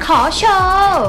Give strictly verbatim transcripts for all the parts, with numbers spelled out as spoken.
ขอโชว์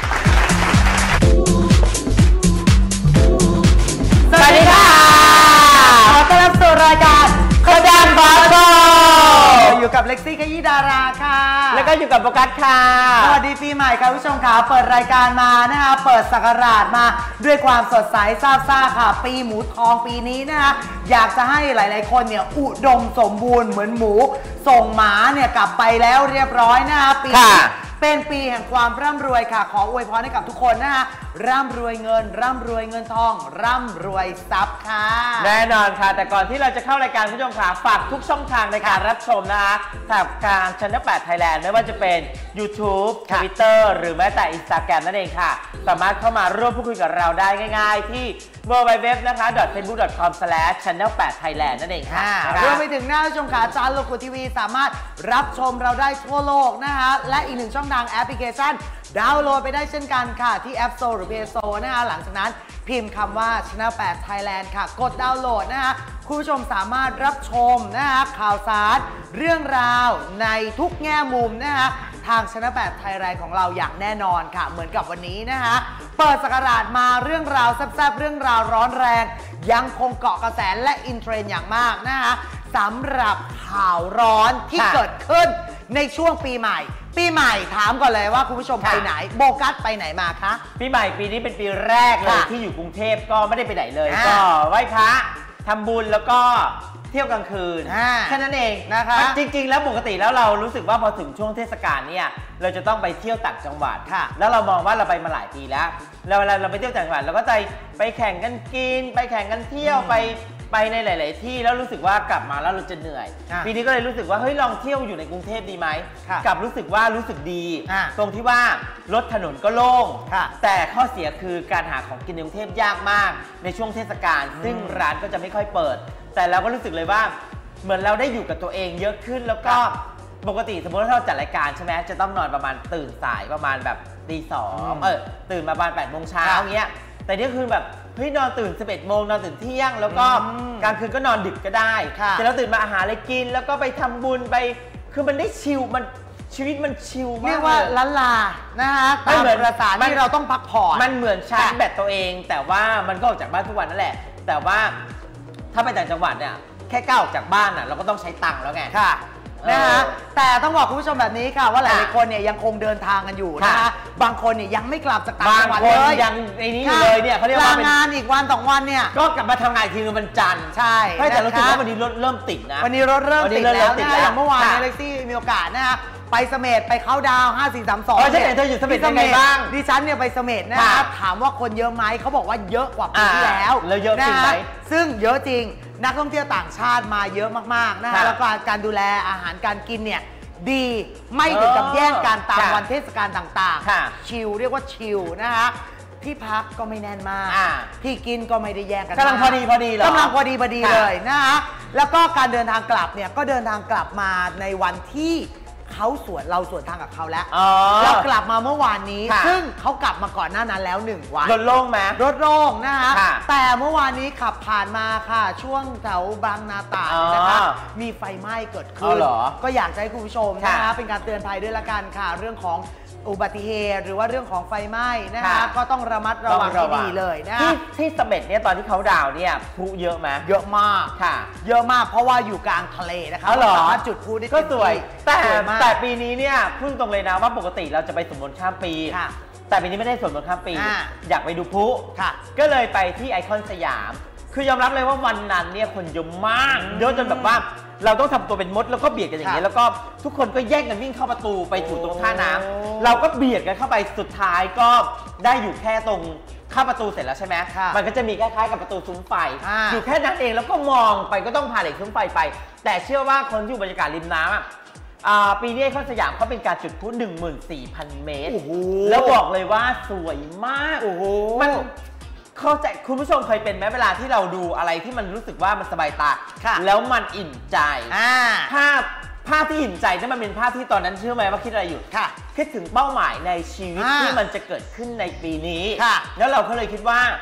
สวัสดีค่ะขอต้อนรับสู่รายการขดังขอโชว์อยู่กับเล็กซี่ขยี้ดาราค่ะแล้วก็อยู่กับโฟกัสค่ะสวัสดีปีใหม่ค่ะผู้ชมค่ะเปิดรายการมานะคะเปิดศักราชมาด้วยความสดใสซาบซ่าค่ะปีหมูทองปีนี้นะคะอยากจะให้หลายๆคนเนี่ยอุดมสมบูรณ์เหมือนหมูส่งหมาเนี่ยกลับไปแล้วเรียบร้อยนะคะปีนี้เป็นปีแห่งความร่ำรวยค่ะขออวยพรให้กับทุกคนนะคะร่ำรวยเงินร่ำรวยเงินทองร่ำรวยทรัพย์ค่ะแน่นอนค่ะแต่ก่อนที่เราจะเข้ารายการผู้ชมค่ะฝากทุกช่องทางในการรับชมนะคะทางการช่องแปด Thailand ไม่ว่าจะเป็น YouTube Twitter หรือแม้แต่ Instagram นั่นเองค่ะสามารถเข้ามาร่วมพูดคุยกับเราได้ง่ายๆที่ ดับเบิลยู ดับเบิลยู ดับเบิลยู นะคะ ดอท เฟซบุ๊ก ดอท คอม สแลช ชันแนล แปด ไทยแลนด์ นั่นเองค่ะรวมไปถึงหน้าชมขาจานโลกุทีวีสามารถรับชมเราได้ทั่วโลกนะคะและอีกหนึ่งช่องทางแอปพลิเคชันดาวน์โหลดไปได้เช่นกันค่ะที่ App Store หรือ Play Store นะคะหลังจากนั้นพิมพ์คำว่า ชันแนล แปด ไทยแลนด์ ค่ะกดดาวน์โหลดนะคะคุณผู้ชมสามารถรับชมนะคะข่าวสารเรื่องราวในทุกแง่มุมนะคะทาง ชันแนล แปด ไทยแลนด์ ของเราอย่างแน่นอนค่ะเหมือนกับวันนี้นะคะเปิดศักราชมาเรื่องราวแซ่บๆเรื่องราวร้อนแรงยังคงเกาะกระแสและอินเทรนด์อย่างมากนะคะสำหรับข่าวร้อนที่เกิดขึ้นในช่วงปีใหม่ปีใหม่ถามก่อนเลยว่าคุณผู้ชมไปไหนโบกัสไปไหนมาคะปีใหม่ปีนี้เป็นปีแรกเลยที่อยู่กรุงเทพก็ไม่ได้ไปไหนเลยก็ไหว้พระทำบุญแล้วก็เที่ยวกลางคืนแค่นั้นเองนะคะจริงๆแล้วปกติแล้วเรารู้สึกว่าพอถึงช่วงเทศกาลเนี่ยเราจะต้องไปเที่ยวต่างจังหวัดแล้วเรามองว่าเราไปมาหลายปีแล้วแล้วเวลาเราไปเที่ยวต่างจังหวัดเราก็จะไปแข่งกันกินไปแข่งกันเที่ยวไปไปในหลายๆที่แล้วรู้สึกว่ากลับมาแล้วเราจะเหนื่อยปีนี้ก็เลยรู้สึกว่าเฮ้ยลองเที่ยวอยู่ในกรุงเทพดีไหมกลับรู้สึกว่ารู้สึกดีตรงที่ว่ารถถนนก็โล่งแต่ข้อเสียคือการหาของกินในกรุงเทพยากมากในช่วงเทศกาลซึ่งร้านก็จะไม่ค่อยเปิดแต่เราก็รู้สึกเลยว่าเหมือนเราได้อยู่กับตัวเองเยอะขึ้นแล้วก็ปกติสมมติว่าเราจัดรายการใช่ไหมจะต้องนอนประมาณตื่นสายประมาณแบบตีสองเออตื่นมาประมาณแปดโมงเช้าเงี้ยแต่นี่คือแบบเฮ้ยนอนตื่นสิบเอ็ดโมงนอนตื่นเที่ยงแล้วก็กลางคืนก็นอนดึกก็ได้แต่เราตื่นมาอาหารอะไรกินแล้วก็ไปทำบุญไปคือมันได้ชิลมันชีวิตมันชิลมากเรียกว่าล้านลานะคะตามประสาที่เราต้องพักผ่อนมันเหมือนชาร์จแบตตัวเองแต่ว่ามันก็ออกจากบ้านทุกวันนั่นแหละแต่ว่าถ้าไปต่างจังหวัดเนี่ยแค่ก้าวออกจากบ้านอ่ะเราก็ต้องใช้ตังค์แล้วไงค่ะนะคะแต่ต้องบอกคุณผู้ชมแบบนี้ค่ะว่าหลายๆคนเนี่ยยังคงเดินทางกันอยู่นะคะบางคนเนี่ยยังไม่กลับจากต่างจังหวัดเลยยังในนี้อยู่เลยเนี่ยเขาเรียกว่าลางานอีกวันสองวันเนี่ยก็กลับมาทำงานทีนึงวันจันทร์ใช่แต่เราคิดว่าวันนี้รถเริ่มติดนะวันนี้รถเริ่มติดแล้วนะอย่างเมื่อวานเล็กซี่มีโอกาสนะคะไปเสม็ดไปเข้าดาวห้า สี่ สาม สองอ๋อใช่แต่เธออยู่เสม็ดยังไงบ้างดิฉันเนี่ยไปเสม็ดนะครับถามว่าคนเยอะไหมเขาบอกว่าเยอะกว่าปีที่แล้วแล้วเยอะจริงไหมซึ่งเยอะจริงนักท่องเที่ยวต่างชาติมาเยอะมากๆนะคะแล้วก็การดูแลอาหารการกินเนี่ยดีไม่ถึงกับแย่งกันตามวันเทศกาลต่างๆชิลเรียกว่าชิลนะคะที่พักก็ไม่แน่นมากที่กินก็ไม่ได้แย่งกันกำลังพอดีพอดีเลยกำลังพอดีพอดีเลยนะคะแล้วก็การเดินทางกลับเนี่ยก็เดินทางกลับมาในวันที่เขาสวนเราสวนทางกับเขาแล้วแล้วกลับมาเมื่อวานนี้ซึ่งเขากลับมาก่อนหน้านั้นแล้วหนึ่งวันรถโล่งไหมรถโล่งนะคะแต่เมื่อวานนี้ขับผ่านมาค่ะช่วงแถวบางนาตราดนะคะมีไฟไหม้เกิดขึ้นก็อยากให้คุณผู้ชมนะคะเป็นการเตือนภัยด้วยละกันค่ะเรื่องของอุบัติเหตุหรือว่าเรื่องของไฟไหม้นะคะก็ต้องระมัดระวังให้ดีเลยนะที่ที่เสม็ดเนี่ยตอนที่เขาดาวเนี่ยพลุเยอะไหมเยอะมากค่ะเยอะมากเพราะว่าอยู่กลางทะเลนะคะสามารถจุดพลุได้ก็สวยแต่แต่ปีนี้เนี่ยพูดตรงเลยนะว่าปกติเราจะไปสวดมนต์ข้ามปีแต่ปีนี้ไม่ได้สวดมนต์ข้ามปีอยากไปดูพลุก็เลยไปที่ไอคอนสยามคือยอมรับเลยว่าวันนั้นเนี่ยคนเยอะมากเยอะจนแบบว่าเราต้องทำตัวเป็นมดแล้วก็เบียดกันอย่างนี้แล้วก็ทุกคนก็แย่งกันวิ่งเข้าประตูไปถูตรงท่าน้ำเราก็เบียดกันเข้าไปสุดท้ายก็ได้อยู่แค่ตรงเข้าประตูเสร็จแล้วใช่ไหมมันก็จะมีคล้ายๆกับประตูซุ้มไฟอยู่แค่นั้นเองแล้วก็มองไปก็ต้องผ่านเหล็กซุ้มไฟไปแต่เชื่อว่าคนที่อยู่บรรยากาศริมน้ำปีนี้ไอคอนสยามเขาเป็นการจุดพลุ หนึ่งหมื่นสี่พัน เมตรแล้วบอกเลยว่าสวยมากมันเข้าใจคุณผู้ชมเคยเป็นไหมเวลาที่เราดูอะไรที่มันรู้สึกว่ามันสบายตาแล้วมันอิ่มใจภาพภาพที่อิ่มใจนั่นมันเป็นภาพที่ตอนนั้นเชื่อไหมว่าคิดอะไรอยู่คิดถึงเป้าหมายในชีวิตที่มันจะเกิดขึ้นในปีนี้แล้วเราก็เลยคิดว่า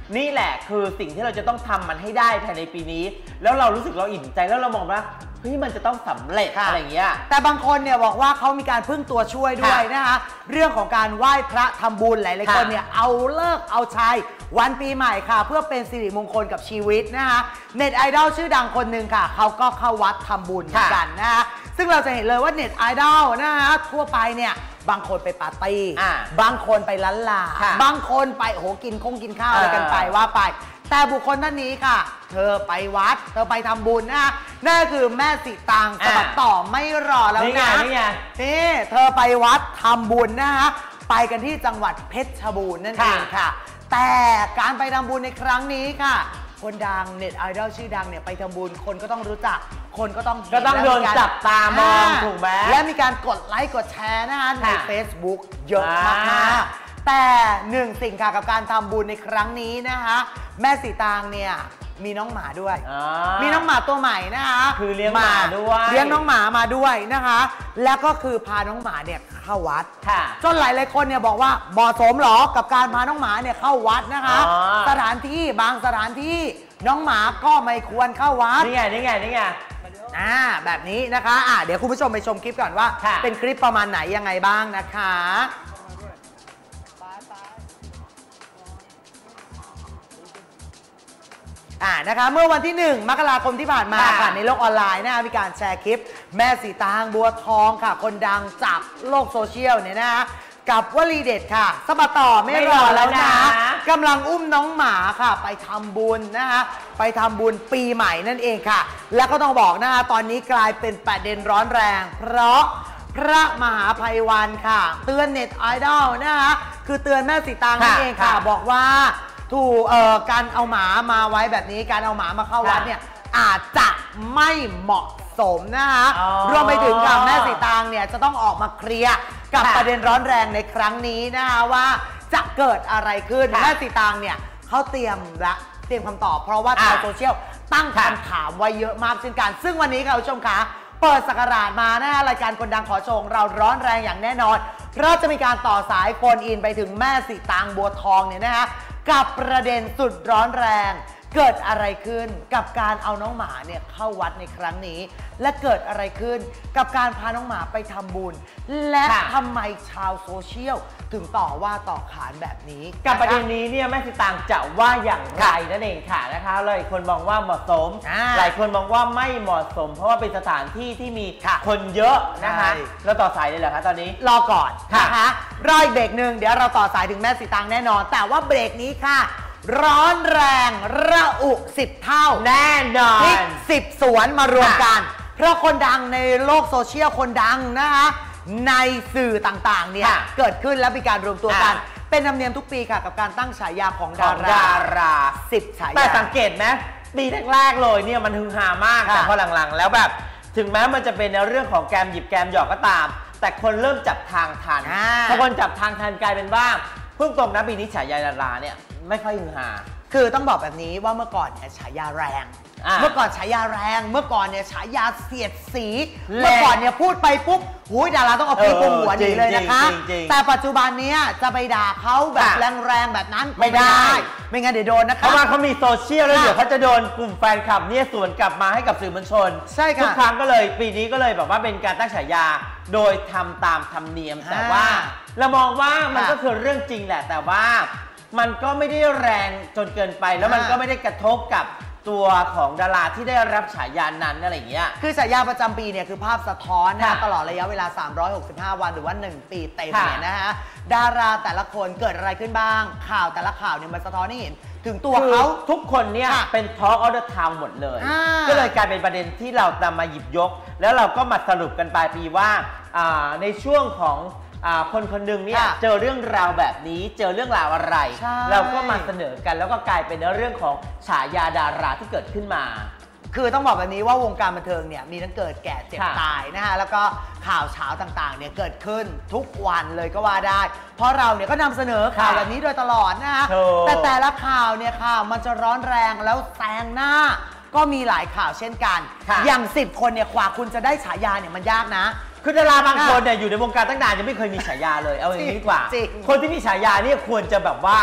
นี่แหละคือสิ่งที่เราจะต้องทำมันให้ได้ภายในปีนี้แล้วเรารู้สึกเราอิ่มใจแล้วเรามองว่าเฮ้ยมันจะต้องสำเร็จอะไรอย่างเงี้ยแต่บางคนเนี่ยบอกว่าเขามีการพึ่งตัวช่วยด้วยนะคะเรื่องของการไหว้พระทำบุญหลายๆคนเนี่ยเอาเลิกเอาชัยวันปีใหม่ค่ะเพื่อเป็นสิริมงคลกับชีวิตนะคะเน็ตไอดอลชื่อดังคนหนึ่งค่ะเขาก็เข้าวัดทำบุญกันนะคะซึ่งเราจะเห็นเลยว่าเน็ตไอดอลนะคะทั่วไปเนี่ยบางคนไปปาร์ตี้บางคนไปล้านลาบางคนไปโอ้โหกินคงกินข้าวอะไรกันไปว่าไปแต่บุคคลท่านนี้ค่ะเธอไปวัดเธอไปทำบุญนะนั่นคือแม่สีตางสบัดต่อไม่รอแล้วนะนี่เธอไปวัดทำบุญนะคะไปกันที่จังหวัดเพชรบูรณ์นั่นเองค่ะแต่การไปทำบุญในครั้งนี้ค่ะคนดังเน็ตไอดอลชื่อดังเนี่ยไปทำบุญคนก็ต้องรู้จักคนก็ต้องก็ต้องโดนจับตามองถูกไหมและมีการกดไลค์กดแชร์นะคะใน Facebook เยอะมากๆแต่หนึ่งสิ่งค่ะกับการทำบุญในครั้งนี้นะคะแม่สีตางเนี่ยมีน้องหมาด้วยมีน้องหมาตัวใหม่นะคะคือเลี้ยงหมาด้วยเลี้ยงน้องหมามาด้วยนะคะแล้วก็คือพาน้องหมาเนี่ยเข้าวัดจนหลายหลายคนเนี่ยบอกว่าเหมาะสมหรอกับการพาน้องหมาเนี่ยเข้าวัดนะคะสถานที่บางสถานที่น้องหมาก็ไม่ควรเข้าวัดนี่ไงนี่ไงนี่ไงอ่าแบบนี้นะคะอ่าเดี๋ยวคุณผู้ชมไปชมคลิปก่อนว่าเป็นคลิปประมาณไหนยังไงบ้างนะคะอ่านะคะเมื่อวันที่หนึ่งมกราคมที่ผ่านมาค่ะในโลกออนไลน์นะคะมีการแชร์คลิปแม่สีตางบัวทองค่ะคนดังจากโลกโซเชียลเนี่ยนะคะกับวลีเด็ดค่ะสบัดต่อไม่รอแล้วนะกำลังอุ้มน้องหมาค่ะไปทำบุญนะคะไปทำบุญปีใหม่นั่นเองค่ะแล้วก็ต้องบอกนะคะตอนนี้กลายเป็นประเด็นร้อนแรงเพราะพระมหาภัยวันค่ะเตือนเน็ตไอดอลนะคะคือเตือนแม่สีตางนั่นเองค่ะบอกว่าถูกเอ่อการเอาหมามาไว้แบบนี้การเอาหมามาเข้าวัดเนี่ยอาจจะไม่เหมาะสมนะคะรวมไปถึงค่ะแม่สีตางเนี่ยจะต้องออกมาเคลียร์กับประเด็นร้อนแรงในครั้งนี้นะคะว่าจะเกิดอะไรขึ้นแม่สีตางเนี่ยเขาเตรียมละเตรียมคำตอบเพราะว่าชาวโซเชียลตั้งคำถามไว้เยอะมากเช่นกันซึ่งวันนี้ค่ะคุณผู้ชมคะเปิดสักราชมานะรายการคนดังขอโชว์เราร้อนแรงอย่างแน่นอนเพราะจะมีการต่อสายโฟนอินไปถึงแม่สีตางบัวทองเนี่ยนะคะกับประเด็นสุดร้อนแรงเกิดอะไรขึ้นกับการเอาน้องหมาเนี่ยเข้าวัดในครั้งนี้และเกิดอะไรขึ้นกับการพาน้องหมาไปทำบุญและทำไมชาวโซเชียลถึงต่อว่าต่อขานแบบนี้กับประเด็นนี้เนี่ยแม่สีตางจะว่าอย่างไรนั่นเองค่ะนะคะหลายคนมองว่าเหมาะสมหลายคนมองว่าไม่เหมาะสมเพราะว่าเป็นสถานที่ที่มีคนเยอะนะคะเราต่อสายเลยเหรอคะตอนนี้รอก่อนนะคะรออีกเบรกหนึ่งเดี๋ยวเราต่อสายถึงแม่สีตางแน่นอนแต่ว่าเบรกนี้ค่ะร้อนแรงระอุสิบเท่าแน่นอนพลิกสิบสวนมารวมกันเพราะคนดังในโลกโซเชียลคนดังนะคะในสื่อต่างๆเนี่ยเกิดขึ้นแล้วมีการรวมตัวกันเป็นธรรมเนียมทุกปีค่ะกับการตั้งฉายาของดาราราสิบฉายาแต่สังเกตไหมปีแรกๆเลยเนี่ยมันฮือฮามากแต่พอหลังๆแล้วแบบถึงแม้มันจะเป็นในเรื่องของแกมหยิบแกมหยอกก็ตามแต่คนเริ่มจับทางทันพอคนจับทางทันกลายเป็นว่าเพิ่งตรงนะปีนี้ฉายาดาราเนี่ยไม่ค่อยฮือฮาคือต้องบอกแบบนี้ว่าเมื่อก่อนเนี่ยฉายาแรงเมื่อก่อนฉายาแรงเมื่อก่อนเนี่ยฉายาเสียดสีเมื่อก่อนเนี่ยพูดไปปุ๊บหูยดาราต้องเอาปีกหัวหนีเลยนะคะแต่ปัจจุบันนี้จะไปด่าเขาแบบแรงๆแบบนั้นไม่ได้ไม่งั้นเดี๋ยวโดนนะคะเพราะว่าเขามีโซเชียลแล้วเดี๋ยวเขาจะโดนกลุ่มแฟนคลับเนี่ยสวนกลับมาให้กับสื่อมวลชนใช่ค่ะทุกครั้งก็เลยปีนี้ก็เลยแบบว่าเป็นการตั้งฉายาโดยทำตามธรรมเนียมแต่ว่าเรามองว่ามันก็คือเรื่องจริงแหละแต่ว่ามันก็ไม่ได้แรงจนเกินไปแล้วมันก็ไม่ได้กระทบกับตัวของดาราที่ได้รับฉายานั้นอะไรอย่างเงี้ยคือฉายาประจำปีเนี่ยคือภาพสะท้อนนะตลอดระยะเวลาสามร้อยหกสิบห้าวันหรือว่าหนึ่งปีเต็มเนี่ยนะฮะดาราแต่ละคนเกิดอะไรขึ้นบ้างข่าวแต่ละข่าวเนี่ยมันสะท้อนให้เห็นถึงตัวเขาทุกคนเนี่ยเป็น Talk of the Town หมดเลยก็เลยกลายเป็นประเด็นที่เรานำมาหยิบยกแล้วเราก็มาสรุปกันปลายปีว่าในช่วงของคนคนหนึ่งเนี่ยเจอเรื่องราวแบบนี้เจอเรื่องราวอะไรเราก็มาเสนอกันแล้วก็กลายเป็นเรื่องของฉายาดาราที่เกิดขึ้นมาคือต้องบอกแบบนี้ว่าวงการบันเทิงเนี่ยมีทั้งเกิดแก่เจ็บตายนะคะแล้วก็ข่าวเช้าต่างๆเนี่ยเกิดขึ้นทุกวันเลยก็ว่าได้เพราะเราเนี่ยก็นำเสนอข่าวแบบนี้โดยตลอดนะคะแต่แต่ละข่าวเนี่ยข่าวมันจะร้อนแรงแล้วแซงหน้าก็มีหลายข่าวเช่นกันอย่างสิบคนเนี่ยกว่าคุณจะได้ฉายาเนี่ยมันยากนะคือดาราบางคนเนี่ยอยู่ในวงการตั้งนานยังไม่เคยมีฉายาเลยเอาอย่างนี้ดีกว่าคนที่มีฉายาเนี่ยควรจะแบบว่า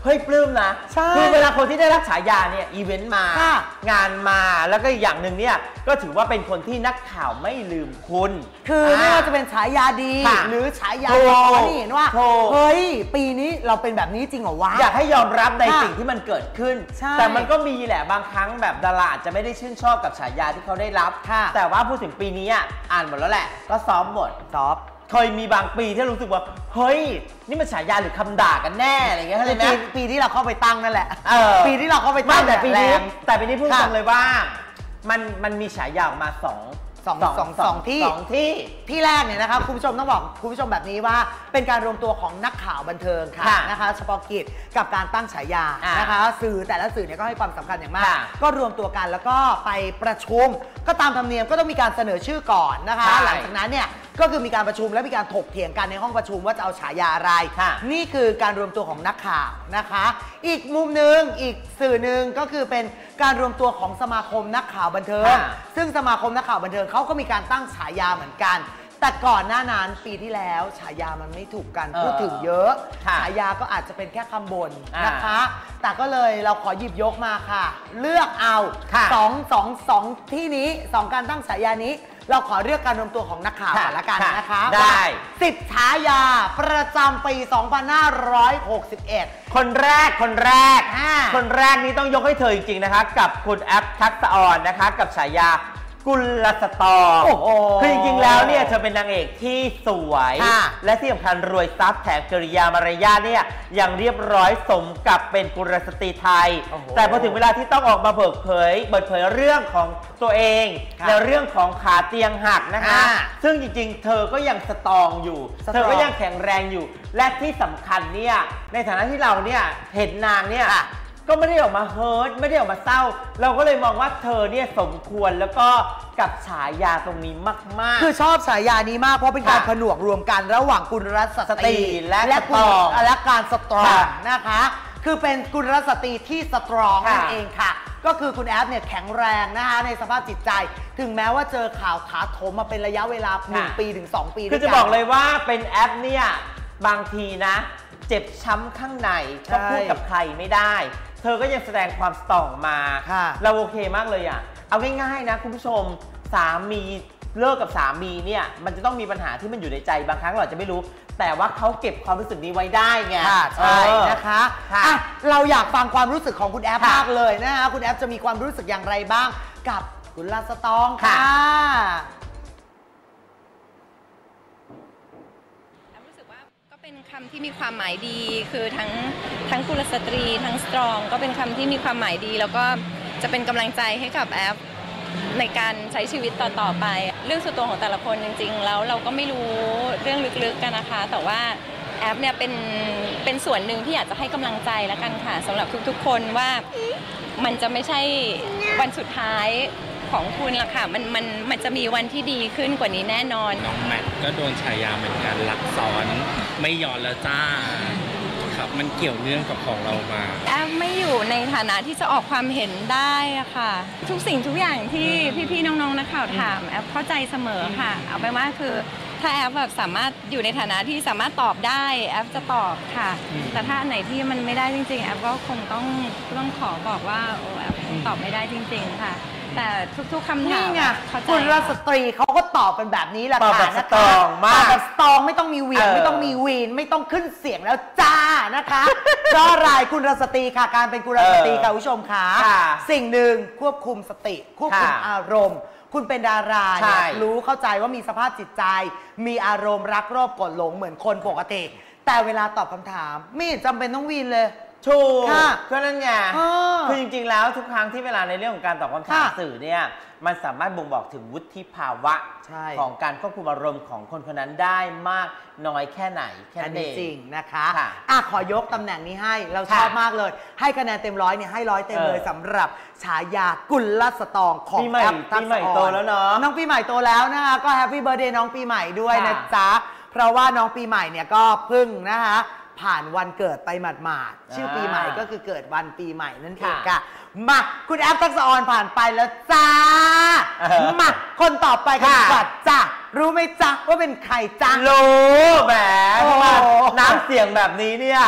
เฮ้ยปลื้มนะคือเวลาคนที่ได้รับฉายาเนี่ยอีเวนต์มางานมาแล้วก็อีกอย่างหนึ่งเนี่ยก็ถือว่าเป็นคนที่นักข่าวไม่ลืมคุณคือไม่ว่าจะเป็นฉายาดีหรือฉายาร้อนนี่เห็นว่าเฮ้ยปีนี้เราเป็นแบบนี้จริงเหรอวะอยากให้ยอมรับในสิ่งที่มันเกิดขึ้นแต่มันก็มีแหละบางครั้งแบบดาราอาจจะไม่ได้ชื่นชอบกับฉายาที่เขาได้รับแต่ว่าพูดถึงปีนี้อ่านหมดแล้วแหละก็ซ้อมหมดซ้อมเคยมีบางปีที่รู้สึกว่าเฮ้ยนี่มันฉายาหรือคำด่ากันแน่อะไรเงี้ยเข้าใจไหมปีที่เราเข้าไปตั้งนั่นแหละปีที่เราเข้าไปตั้งแต่ปีนี้แต่ปีนี้พูดตรงเลยว่ามันมันมีฉายาออกมาสองสองสองสองที่สองที่ที่แรกเนี่ยนะครับคุณผู้ชมต้องบอกคุณผู้ชมแบบนี้ว่าเป็นการรวมตัวของนักข่าวบันเทิงค่ะนะคะเฉพาะกิจกับการตั้งฉายานะคะสื่อแต่ละสื่อเนี่ยก็ให้ความสำคัญอย่างมากก็รวมตัวกันแล้วก็ไปประชุมก็ตามธรรมเนียมก็ต้องมีการเสนอชื่อก่อนนะคะหลังจากนั้นเนี่ยก็คือมีการประชุมและมีการถกเถียงกันในห้องประชุมว่าจะเอาฉายาอะไรนี่คือการรวมตัวของนักข่าวนะคะอีกมุมหนึ่งอีกสื่อหนึ่งก็คือเป็นการรวมตัวของสมาคมนักข่าวบันเทิงซึ่งสมาคมนักข่าวบันเทิงเขาก็มีการตั้งฉายาเหมือนกันแต่ก่อนหน้านั้นปีที่แล้วฉายามันไม่ถูกกันพูดถึงเยอะฉายาก็อาจจะเป็นแค่คำบ่นนะคะแต่ก็เลยเราขอหยิบยกมาค่ะเลือกเอาสองสองสองที่นี้สองการตั้งฉายานี้เราขอเลือกการรวมตัวของนักข่าวก่อนละกันนะคะได้สิบฉายาประจำปี สองพันห้าร้อยหกสิบเอ็ดคนแรกคนแรกคนแรกนี้ต้องยกให้เธอจริงๆนะคะกับคุณแอปทักษะอ่อนนะคะกับฉายากุลสตอคือจริงๆแล้วเนี่ยเธอเป็นนางเอกที่สวยและที่สำคัญรวยทรัพย์แถมกิริยามารยาทเนี่ยยังเรียบร้อยสมกับเป็นกุลสตรีไทยแต่พอถึงเวลาที่ต้องออกมาเปิดเผยเปิดเผยเรื่องของตัวเองในเรื่องของขาเตียงหักนะคะซึ่งจริงๆเธอก็ยังสตรองอยู่เธอก็ยังแข็งแรงอยู่และที่สำคัญเนี่ยในฐานะที่เราเนี่ยเห็นนางเนี่ยก็ไม่ได้ออกมาเฮิร์ตไม่ได้ออกมาเศร้าเราก็เลยมองว่าเธอเนี่ยสมควรแล้วก็กับฉายาตรงนี้มากๆคือชอบฉายานี้มากเพราะเป็นการผนวกรวมกันระหว่างกุลสตรีและกุลและการสตรองนะคะคือเป็นกุลสตรีที่สตรองนั่นเองค่ะก็คือคุณแอฟเนี่ยแข็งแรงนะคะในสภาพจิตใจถึงแม้ว่าเจอข่าวถาโถมมาเป็นระยะเวลาหนึ่งปีถึงสองปีคือจะบอกเลยว่าเป็นแอฟเนี่ยบางทีนะเจ็บช้ำข้างในก็พูดกับใครไม่ได้เธอก็ยังแสดงความสตรองมาเราโอเคมากเลยอ่ะเอาง่ายๆนะคุณผู้ชมสามีเลิกกับสามีเนี่ยมันจะต้องมีปัญหาที่มันอยู่ในใจบางครั้งเราจะไม่รู้แต่ว่าเขาเก็บความรู้สึกนี้ไว้ได้ไงใช่นะคะะเราอยากฟังความรู้สึกของคุณแอฟมากเลยนะคะคุณแอฟจะมีความรู้สึกอย่างไรบ้างกับกุลสตรองค่ะเป็นคำที่มีความหมายดีคือทั้งทั้งกุลสตรีทั้งสตรองก็เป็นคำที่มีความหมายดีแล้วก็จะเป็นกำลังใจให้กับแอฟในการใช้ชีวิตต่อๆไปเรื่องส่วนตัวของแต่ละคนจริงๆแล้วเราก็ไม่รู้เรื่องลึกๆกันนะคะแต่ว่าแอฟเนี่ยเป็นเป็นส่วนหนึ่งที่อยากจะให้กำลังใจแล้วกันค่ะสำหรับทุกๆคนว่ามันจะไม่ใช่วันสุดท้ายของคุณละค่ะมันมันมันจะมีวันที่ดีขึ้นกว่านี้แน่นอนน้องแมทก็โดนฉายาเหมือนกันรักซ้อนไม่ยอมแล้วจ้าครับมันเกี่ยวเนื่องกับของเรามาแอฟไม่อยู่ในฐานะที่จะออกความเห็นได้อะค่ะทุกสิ่งทุกอย่างที่พี่ๆน้องๆนักข่าวถามแอฟเข้าใจเสมอค่ะเอาไปว่าคือถ้าแอฟแบบสามารถอยู่ในฐานะที่สามารถตอบได้แอฟจะตอบค่ะแต่ถ้าอันไหนที่มันไม่ได้จริงๆแอฟก็คงต้องต้องขอบอกว่าโอ้แอฟตอบไม่ได้จริงๆค่ะแต่ทุกๆคำถามนี่ไงคุณรัสตรีเขาก็ตอบเป็นแบบนี้แหละค่ะนะคะตอบแบบสตรองไม่ต้องมีเวียนไม่ต้องมีวีนไม่ต้องขึ้นเสียงแล้วจ้านะคะก็รายคุณรัสตรีค่ะการเป็นคุณรัสตรีค่ะผู้ชมค่ะสิ่งหนึ่งควบคุมสติควบคุมอารมณ์คุณเป็นดาราเนี่ยรู้เข้าใจว่ามีสภาพจิตใจมีอารมณ์รักรอบกดหลงเหมือนคนปกติแต่เวลาตอบคำถามไม่จำเป็นต้องวีนเลยถูกก็นั่นไงคือจริงๆแล้วทุกครั้งที่เวลาในเรื่องของการตอบคำถามสื่อเนี่ยมันสามารถบ่งบอกถึงวุฒิภาวะของการควบคุมอารมณ์ของคนคนนั้นได้มากน้อยแค่ไหนแค่นั้นเองจริงนะคะอ่ะขอยกตำแหน่งนี้ให้เราชอบมากเลยให้คะแนนเต็มร้อยเนี่ยให้ร้อยเต็มเลยสำหรับฉายากุลสตรองของแอปทักษะอ่อนแล้วเนาะน้องปีใหม่โตแล้วนะคะก็แฮปปี้เบิร์ธเดย์น้องปีใหม่ด้วยนะจ๊ะเพราะว่าน้องปีใหม่เนี่ยก็เพิ่งนะคะผ่านวันเกิดไปหมาดๆชื่อปีใหม่ก็คือเกิดวันปีใหม่นั่นเองค่ะมาคุณแอฟทักษะออนผ่านไปแล้วจ้ามาคนต่อไปกันดีกว่าจ้ารู้ไหมจ๊ะว่าเป็นใครจ้ารู้แหมเพราะว่าน้ำเสียงแบบนี้เนี่ย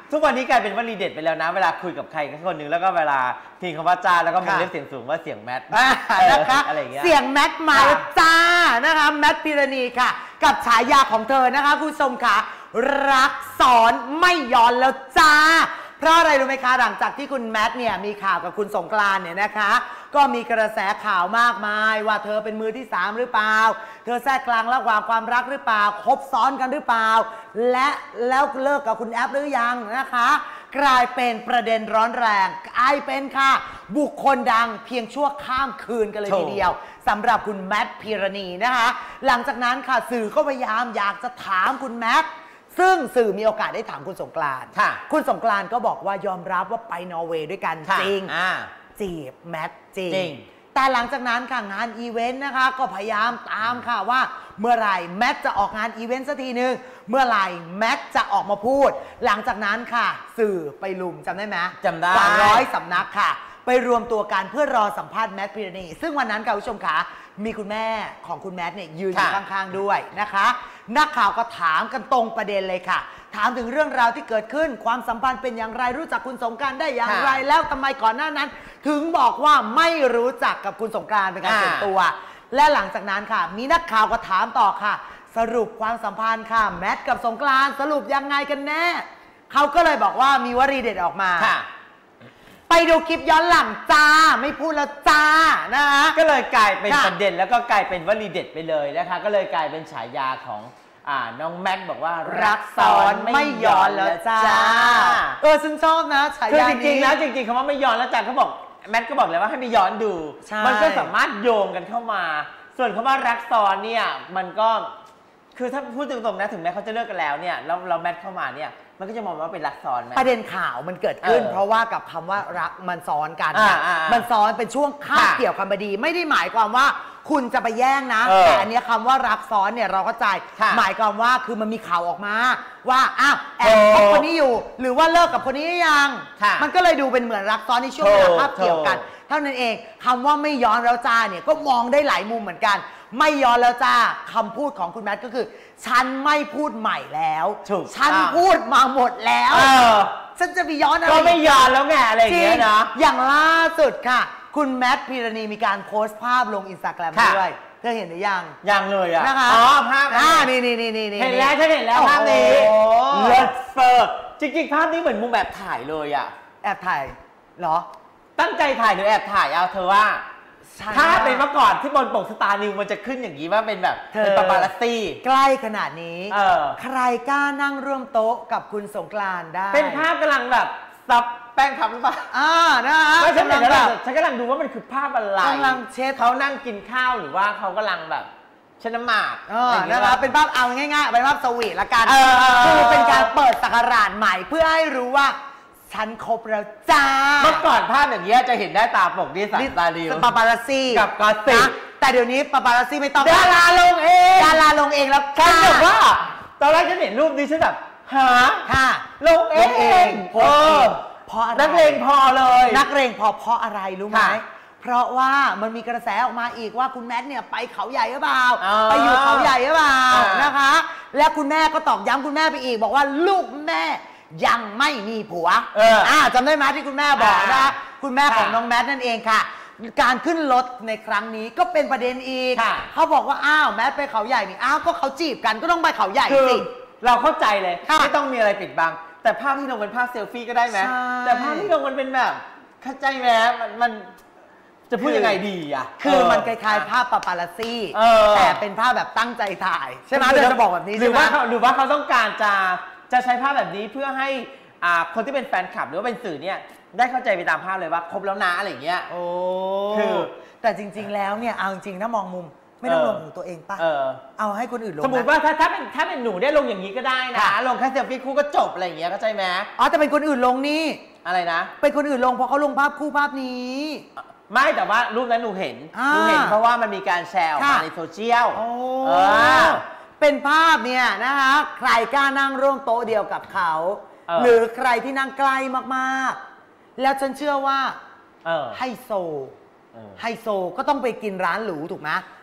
ทุกวันนี้กลายเป็นวลีเด็ดไปแล้วนะเวลาคุยกับใครสักคนหนึ่งแล้วก็เวลาทีคำว่าจ้าแล้วก็มึงเรียกเสียงสูงว่าเสียงแมทนะคะอะไรอย่างเงี้ยเสียงแมทมาแล้วจ้านะคะแมทพิรณีค่ะกับฉายาของเธอนะคะคุณผู้ชมค่ะรักซ้อนไม่ย้อนแล้วจ้าเพราะอะไรรู้ไหมคะหลังจากที่คุณแมทเนี่ยมีข่าวกับคุณสงกรานต์เนี่ยนะคะก็มีกระแสข่าวมากมายว่าเธอเป็นมือที่สามหรือเปล่าเธอแทรกกลางระหว่างความรักหรือเปล่าคบซ้อนกันหรือเปล่าและแล้วเลิกกับคุณแอปหรือยังนะคะกลายเป็นประเด็นร้อนแรงกลายเป็นค่ะบุคคลดังเพียงชั่วข้ามคืนกันเลยทีเดียวสำหรับคุณแมทพิรณีนะคะหลังจากนั้นค่ะสื่อก็พยายามอยากจะถามคุณแมทซึ่งสื่อมีโอกาสได้ถามคุณสงกรานต์คุณสงกรานต์ก็บอกว่ายอมรับว่าไปนอร์เวย์ด้วยกันจริงจีบแมทจริงแต่หลังจากนั้นค่ะงานอีเวนต์นะคะก็พยายามตามค่ะว่าเมื่อไหร่แมทจะออกงานอีเวนต์สักทีนึงเมื่อไหร่แมทจะออกมาพูดหลังจากนั้นค่ะสื่อไปลุมจำได้ไหมจำได้กว่าร้อยสำนักค่ะไปรวมตัวกันเพื่อรอสัมภาษณ์แมทพิรณีซึ่งวันนั้นค่ะผู้ชมคะมีคุณแม่ของคุณแมทเนี่ยยืนอยู่ข้างๆด้วยนะคะนักข่าวก็ถามกันตรงประเด็นเลยค่ะถามถึงเรื่องราวที่เกิดขึ้นความสัมพันธ์เป็นอย่างไรรู้จักคุณสงกรานต์ได้อย่างไรแล้วทำไมก่อนหน้านั้นถึงบอกว่าไม่รู้จักกับคุณสงกรานต์เป็นการส่วนตัวและหลังจากนั้นค่ะมีนักข่าวก็ถามต่อค่ะสรุปความสัมพันธ์ค่ะแมทกับสงกรานต์สรุปยังไงกันแน่เขาก็เลยบอกว่ามีวลีเด็ดออกมาไปดูคลิปย้อนหลังจ้าไม่พูดแล้วจ้านะคะก็เลยกลายเป็นประเด็นแล้วก็กลายเป็นวลีเด็ดไปเลยนะคะก็เลยกลายเป็นฉายาของอ่าน้องแมทบอกว่ารักซ้อนไม่ย้อนแล้วจ้าเออซึ่งชอบนะฉายานี้คือจริงๆแล้วจริงๆคำว่าไม่ย้อนแล้วจ้าเขาบอกแมทก็บอกเลยว่าให้ไปย้อนดูมันก็สามารถโยงกันเข้ามาส่วนคำว่ารักซ้อนเนี่ยมันก็คือถ้าพูดตรงๆนะถึงแม้เขาจะเลิกกันแล้วเนี่ยแล้วเราแมทเข้ามาเนี่ยมันก็จะมองว่าเป็นรักซ้อนไหมประเด็นข่าวมันเกิดขึ้นเพราะว่ากับคำว่ารักมันซ้อนกันมันซ้อนเป็นช่วงคาบเกี่ยวกันพอดีไม่ได้หมายความว่าคุณจะไปแย่งนะแต่อันนี้คำว่ารักซ้อนเนี่ยเราเข้าใจหมายความว่าคือมันมีข่าวออกมาว่าอ้าวแอบคบคนนี้อยู่หรือว่าเลิกกับคนนี้ยังมันก็เลยดูเป็นเหมือนรักซ้อนในช่วงเวลาคาบเกี่ยวกันเท่านั้นเองคำว่าไม่ย้อนแล้วจ้าเนี่ยก็มองได้หลายมุมเหมือนกันไม่ย้อนแล้วจ้าคำพูดของคุณแมทก็คือฉันไม่พูดใหม่แล้วฉันพูดมาหมดแล้วฉันจะไปย้อนอะไรก็ไม่ย้อนแล้วไงอะไรอย่างเงี้ยนะอย่างล่าสุดค่ะคุณแมทพิรณีมีการโพสต์ภาพลงอินสตาแกรมด้วยเธอเห็นหรือยังยังเลยอะนะคะอ๋อภาพอ่านี่นี่นี่นี่เห็นแล้วฉันเห็นแล้วภาพนี้เลิศเฟิร์จริงๆภาพนี้เหมือนมุมแบบถ่ายเลยอะแอบถ่ายเหรอตั้งใจถ่ายหรือแอบถ่ายเอาเธอว่าถ้าเป็นเมื่อก่อนที่บนปกสตาร์นิวมันจะขึ้นอย่างนี้ว่าเป็นแบบเป็นปาปารัสซี่ใกล้ขนาดนี้ใครกล้านั่งร่วมโต๊ะกับคุณสงกรานต์ได้เป็นภาพกำลังแบบซับแป้งทับหรือเปล่าอ่านะฮะไม่ใช่กำลังแบบฉันกำลังดูว่ามันคือภาพอะไรกำลังเช็ดเขานั่งกินข้าวหรือว่าเขากำลังแบบเช็ดน้ำหมากนะครับเป็นภาพเอาง่ายๆเป็นภาพสวีทละกันคือเป็นการเปิดศักราชใหม่เพื่อให้รู้ว่าฉันครบแล้วจ้าเมื่อก่อนภาพอย่างนี้จะเห็นได้ตาปกที่สันตาดิวปาปารัสซี่กับกอสซิปแต่เดี๋ยวนี้ปาปารัสซี่ไม่ต้องดาราลงเองดาราลงเองแล้วฉันแบบว่าตอนแรกฉันเห็นรูปนี้ฉันแบบหาค่ะลงเองเออเพราะนักเลงพอเลยนักเลงพอเพราะอะไรรู้ไหมเพราะว่ามันมีกระแสออกมาอีกว่าคุณแมทเนี่ยไปเขาใหญ่หรือเปล่าไปอยู่เขาใหญ่หรือเปล่านะคะและคุณแม่ก็ตอกย้ำคุณแม่ไปอีกบอกว่าลูกแม่ยังไม่มีผัวอ่าจำได้ไหมที่คุณแม่บอกนะคุณแม่ของน้องแมทนั่นเองค่ะการขึ้นรถในครั้งนี้ก็เป็นประเด็นอีกเขาบอกว่าอ้าวแมทไปเขาใหญ่นี่อ้าวก็เขาจีบกันก็ต้องไปเขาใหญ่สิเราเข้าใจเลยไม่ต้องมีอะไรปิดบังแต่ภาพที่ลงเป็นภาพเซลฟี่ก็ได้ไหมแต่ภาพที่ลงมันเป็นแบบเข้าใจไหมมันมันจะพูดยังไงดีอ่ะคือมันคล้ายๆภาพปาปารัสซี่แต่เป็นภาพแบบตั้งใจถ่ายใช่ไหมเดี๋ยวจะบอกแบบนี้หรือว่าหรือว่าเขาต้องการจะจะใช้ภาพแบบนี้เพื่อให้อ่าคนที่เป็นแฟนคลับหรือว่าเป็นสื่อเนี่ยได้เข้าใจไปตามภาพเลยว่าครบแล้วนะอะไรอย่างเงี้ยโอ้คือแต่จริงๆแล้วเนี่ยเอาจริงๆถ้ามองมุมไม่ต้องลงของตัวเองป่ะเอาให้คนอื่นลงสมมติว่าถ้าถ้าเป็นถ้าเป็นหนูได้ลงอย่างนี้ก็ได้นะลงแค่เซลฟี่คู่ก็จบอะไรอย่างเงี้ยเข้าใจไหมอ๋อแต่เป็นคนอื่นลงนี่อะไรนะเป็นคนอื่นลงเพราะเขาลงภาพคู่ภาพนี้ไม่แต่ว่ารูปนั้นหนูเห็นหนูเห็นเพราะว่ามันมีการแชร์ออกมาในโซเชียลเป็นภาพเนี่ยนะคะใครกล้านั่งร่วมโต๊ะเดียวกับเขาหรือใครที่นั่งใกล้มากๆแล้วฉันเชื่อว่าไฮโซไฮโซก็ต้องไปกินร้านหรูถูกไหม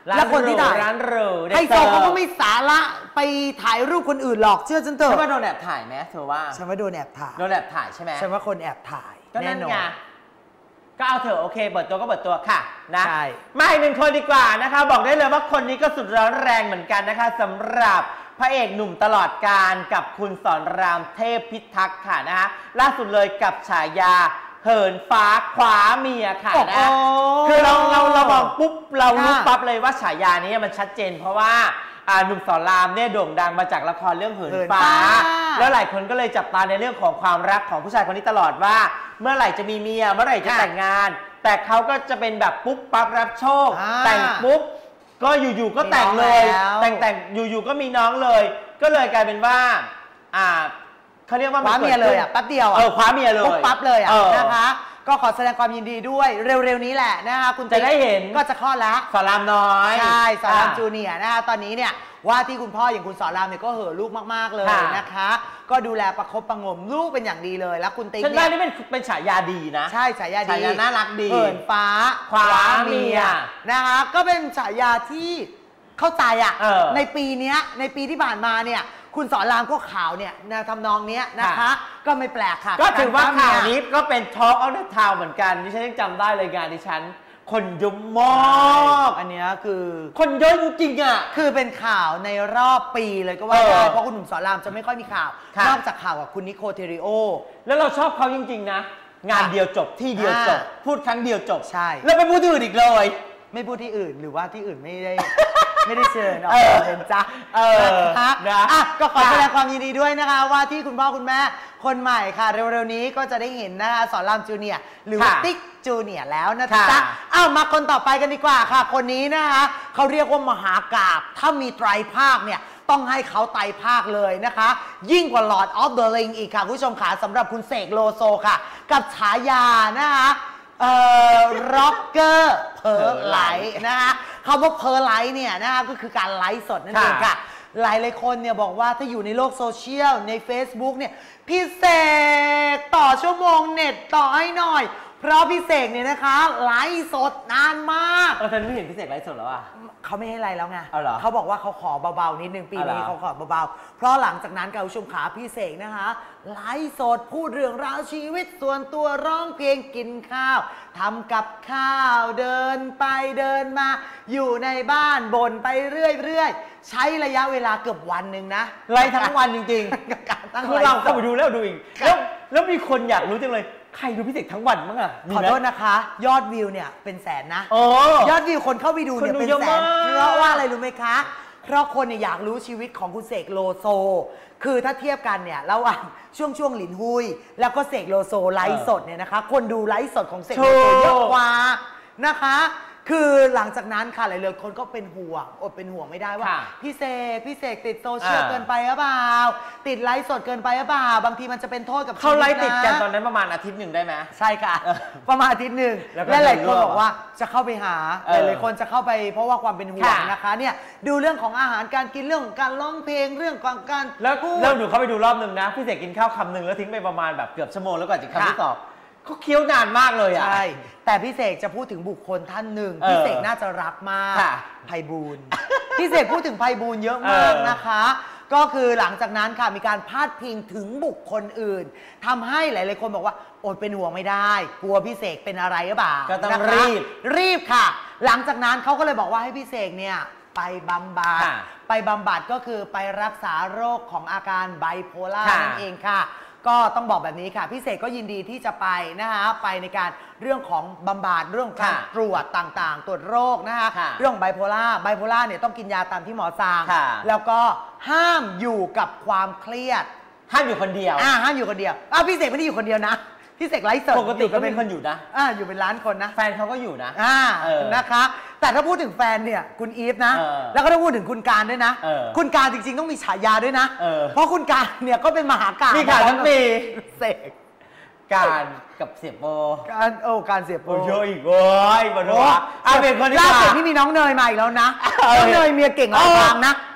แล้วคนที่ถ่ายร้านหรูไฮโซเขาก็ไม่สาระไปถ่ายรูปคนอื่นหรอกเชื่อฉันเถอะฉันว่าโดนแอบถ่ายไหมเธอว่าฉันว่าโดนแอบถ่ายโดนแอบถ่ายใช่ไหมฉันว่าคนแอบถ่ายก็นั่นแน่นอไงนก็เอาเถอะโอเคเปิดตัวก็เปิดตัวค่ะนะใช่มาอีกหนึ่งคนดีกว่านะคะ บอกได้เลยว่าคนนี้ก็สุดร้อนแรงเหมือนกันนะคะสำหรับพระเอกหนุ่มตลอดการกับคุณสอนรามเทพพิทักษ์ค่ะนะคะล่าสุดเลยกับฉายาเหินฟ้าขวาเมียค่ะนะคือเราเราเรามองปุ๊บเรารู้ปั๊บเลยว่าฉายานี้มันชัดเจนเพราะว่าหนุ่มสอนรามเนี่ยโด่งดังมาจากละครเรื่องเหินฟ้าแล้วหลายคนก็เลยจับตาในเรื่องของความรักของผู้ชายคนนี้ตลอดว่าเมื่อไหร่จะมีเมียเมื่อไหร่จะแต่งงานแต่เขาก็จะเป็นแบบปุ๊บปั๊บรับโชคแต่งปุ๊บก็อยู่ๆก็แต่งเลยแต่งแต่งอยู่ๆก็มีน้องเลยก็เลยกลายเป็นว่าอ่าเขาเรียกว่าคว้าเมียเลยอ่ะแป๊บเดียวอ่ะเออคว้าเมียเลยปุ๊บปั๊บเลยอ่ะนะคะก็ขอแสดงความยินดีด้วยเร็วๆนี้แหละนะคะคุณจะได้เห็นก็จะคลอดแล้วสอนรามน้อยใช่สอนรามจูเนียร์นะคะตอนนี้เนี่ยว่าที่คุณพ่ออย่างคุณสอนรามเนี่ยก็เห่อลูกมากๆเลยนะคะก็ดูแลประคบประงมลูกเป็นอย่างดีเลยแล้วคุณติ๊กเนี่ยฉันว่านี่เป็นเป็นฉายาดีนะใช่ฉายาดีฉายาน่ารักดีเหินฟ้าคว้าเมียนะคะก็เป็นฉายาที่เข้าใจอ่ะในปีนี้ในปีที่ผ่านมาเนี่ยคุณสอนรามก็ข่าวเนี่ยนะทำนองเนี้ยนะคะก็ไม่แปลกค่ะก็ถือว่าข่าวนี้ก็เป็น Talk of the Town เหมือนกันดิฉันยังจำได้เลยงานดิฉันคนเยอะมากอันนี้คือคนเยอะจริงๆอ่ะคือเป็นข่าวในรอบปีเลยก็ว่าได้เพราะคุณหนุ่มสอนรามจะไม่ค่อยมีข่าวนอกจากข่าวกับคุณนิโคเทริโอแล้วเราชอบเขาจริงๆนะงานเดียวจบที่เดียวจบพูดครั้งเดียวจบใช่แล้วไม่พูดที่อื่นอีกเลยไม่พูดที่อื่นหรือว่าที่อื่นไม่ได้ไม่ได้เชิญออกเห็นจ้ะเออนะอ่ะก็ขอแสดงความยินดีด้วยนะคะว่าที่คุณพ่อคุณแม่คนใหม่ค่ะเร็วๆนี้ก็จะได้เห็นนะคะสอนรามจูเนียร์หรือว่าติ๊กจูเนียร์แล้วนะจ๊ะอ้าวมาคนต่อไปกันดีกว่าค่ะคนนี้นะคะเขาเรียกว่ามหากาพย์ถ้ามีไตรภาคเนี่ยต้องให้เขาไตรภาคเลยนะคะยิ่งกว่า Lord of the Ring อีกค่ะคุณผู้ชมค่ะสำหรับคุณเสกโลโซค่ะกับฉายานะคะเอ่อร็อกเกอร์เพอร์ไลท์นะคะคำว่าเพอร์ไลท์เนี่ยนะคะก็คือการไลฟ์สดนั่นเองค่ะหลายหลายคนเนี่ยบอกว่าถ้าอยู่ในโลกโซเชียลใน Facebook เนี่ยพี่เสกต่อชั่วโมงเน็ตต่อให้หน่อยเพราะพี่เสกเนี่ยนะคะไลฟ์สดนานมากเออฉันไม่เห็นพี่เสกไลฟ์สดแล้วอ่ะเขาไม่ให้ไลฟ์แล้วไงเอาเหรอเขาบอกว่าเขาขอเบาๆนิดนึงปีนี้เขาขอเบาๆเพราะหลังจากนั้นกับผู้ชมขาพี่เสกนะคะไลฟ์สดพูดเรื่องราวชีวิตส่วนตัวร้องเพลงกินข้าวทำกับข้าวเดินไปเดินมาอยู่ในบ้านบ่นไปเรื่อยๆใช้ระยะเวลาเกือบวันหนึ่งนะไลฟ์ทั้งวันจริงๆคือเราเข้าไปดูแล้วดูอีกแล้วแล้วมีคนอยากรู้จังเลยใครดูพี่เสกทั้งวันมั้งอ่ะขอโทษนะคะยอดวิวเนี่ยเป็นแสนนะยอดวิวคนเข้าไปดูเนี่ยเป็นแสนเพราะว่าอะไรรู้ไหมคะเพราะคนเนี่ยอยากรู้ชีวิตของคุณเสกโลโซคือถ้าเทียบกันเนี่ยระหว่างช่วงช่วงหลินหุยแล้วก็เสกโลโซไลฟ์สดเนี่ยนะคะคนดูไลฟ์สดของเสกโลโซเยอะกว่านะคะคือหลังจากนั้นค่ะหลายๆคนก็เป็นห่วงอดเป็นห่วงไม่ได้ว่าพี่เสกพี่เสกติดโซเชียลเกินไปหรือเปล่าติดไลฟ์สดเกินไปหรือเปล่าบางทีมันจะเป็นโทษกับเขาไลฟ์ติดกันตอนนั้นประมาณอาทิตย์หนึ่งได้ไหมใช่ค่ะประมาณอาทิตย์หนึ่งและหลายคนบอกว่าจะเข้าไปหาหลายๆคนจะเข้าไปเพราะว่าความเป็นห่วงนะคะเนี่ยดูเรื่องของอาหารการกินเรื่องของการร้องเพลงเรื่องของการแล้วแล้วหนูเข้าไปดูรอบหนึ่งนะพี่เสกกินข้าวคำหนึ่งแล้วทิ้งไปประมาณแบบเกือบชั่วโมงแล้วก็จะคำที่สองเขาเคี้ยวนานมากเลยอ่ะใช่แต่พี่เสกจะพูดถึงบุคคลท่านหนึ่งพี่เสกน่าจะรักมากไพบูลย์พี่เสกพูดถึงไพบูลย์เยอะมากนะคะก็คือหลังจากนั้นค่ะมีการพาดพิงถึงบุคคลอื่นทำให้หลายๆคนบอกว่าอดเป็นห่วงไม่ได้กลัวพี่เสกเป็นอะไรหรือเปล่าก็ต้องรีบรีบค่ะหลังจากนั้นเขาก็เลยบอกว่าให้พี่เสกเนี่ยไปบำบัดไปบำบัดก็คือไปรักษาโรคของอาการไบโพล่านั่นเองค่ะก็ต้องบอกแบบนี้ค่ะพี่เสกก็ยินดีที่จะไปนะคะไปในการเรื่องของบำบัดเรื่องการตรวจต่างๆตรวจโรคนะคะเรื่องไบโพล่าไบโพล่าเนี่ยต้องกินยาตามที่หมอสั่งแล้วก็ห้ามอยู่กับความเครียดห้ามอยู่คนเดียวอ่าห้ามอยู่คนเดียวอ้าวพี่เสกไม่ได้อยู่คนเดียวนะพี่เสกไลฟ์สดปกติก็เป็นคนอยู่นะอ่าอยู่เป็นล้านคนนะแฟนเขาก็อยู่นะอ่านะคะแต่ถ้าพูดถึงแฟนเนี่ยคุณอีฟนะแล้วก็ต้องพูดถึงคุณการด้วยนะคุณการจริงๆต้องมีฉายาด้วยนะเพราะคุณการเนี่ยก็เป็นมหากาพย์มีการทั้งปีเสกการกับเสียโปการโอ้การเสียโปเยอะอีกเว้ยมาดูอ่ะเป็นคนล่าสุดที่มีน้องเนยมาอีกแล้วนะน้องเนยเมียเก่งหลายทางนะ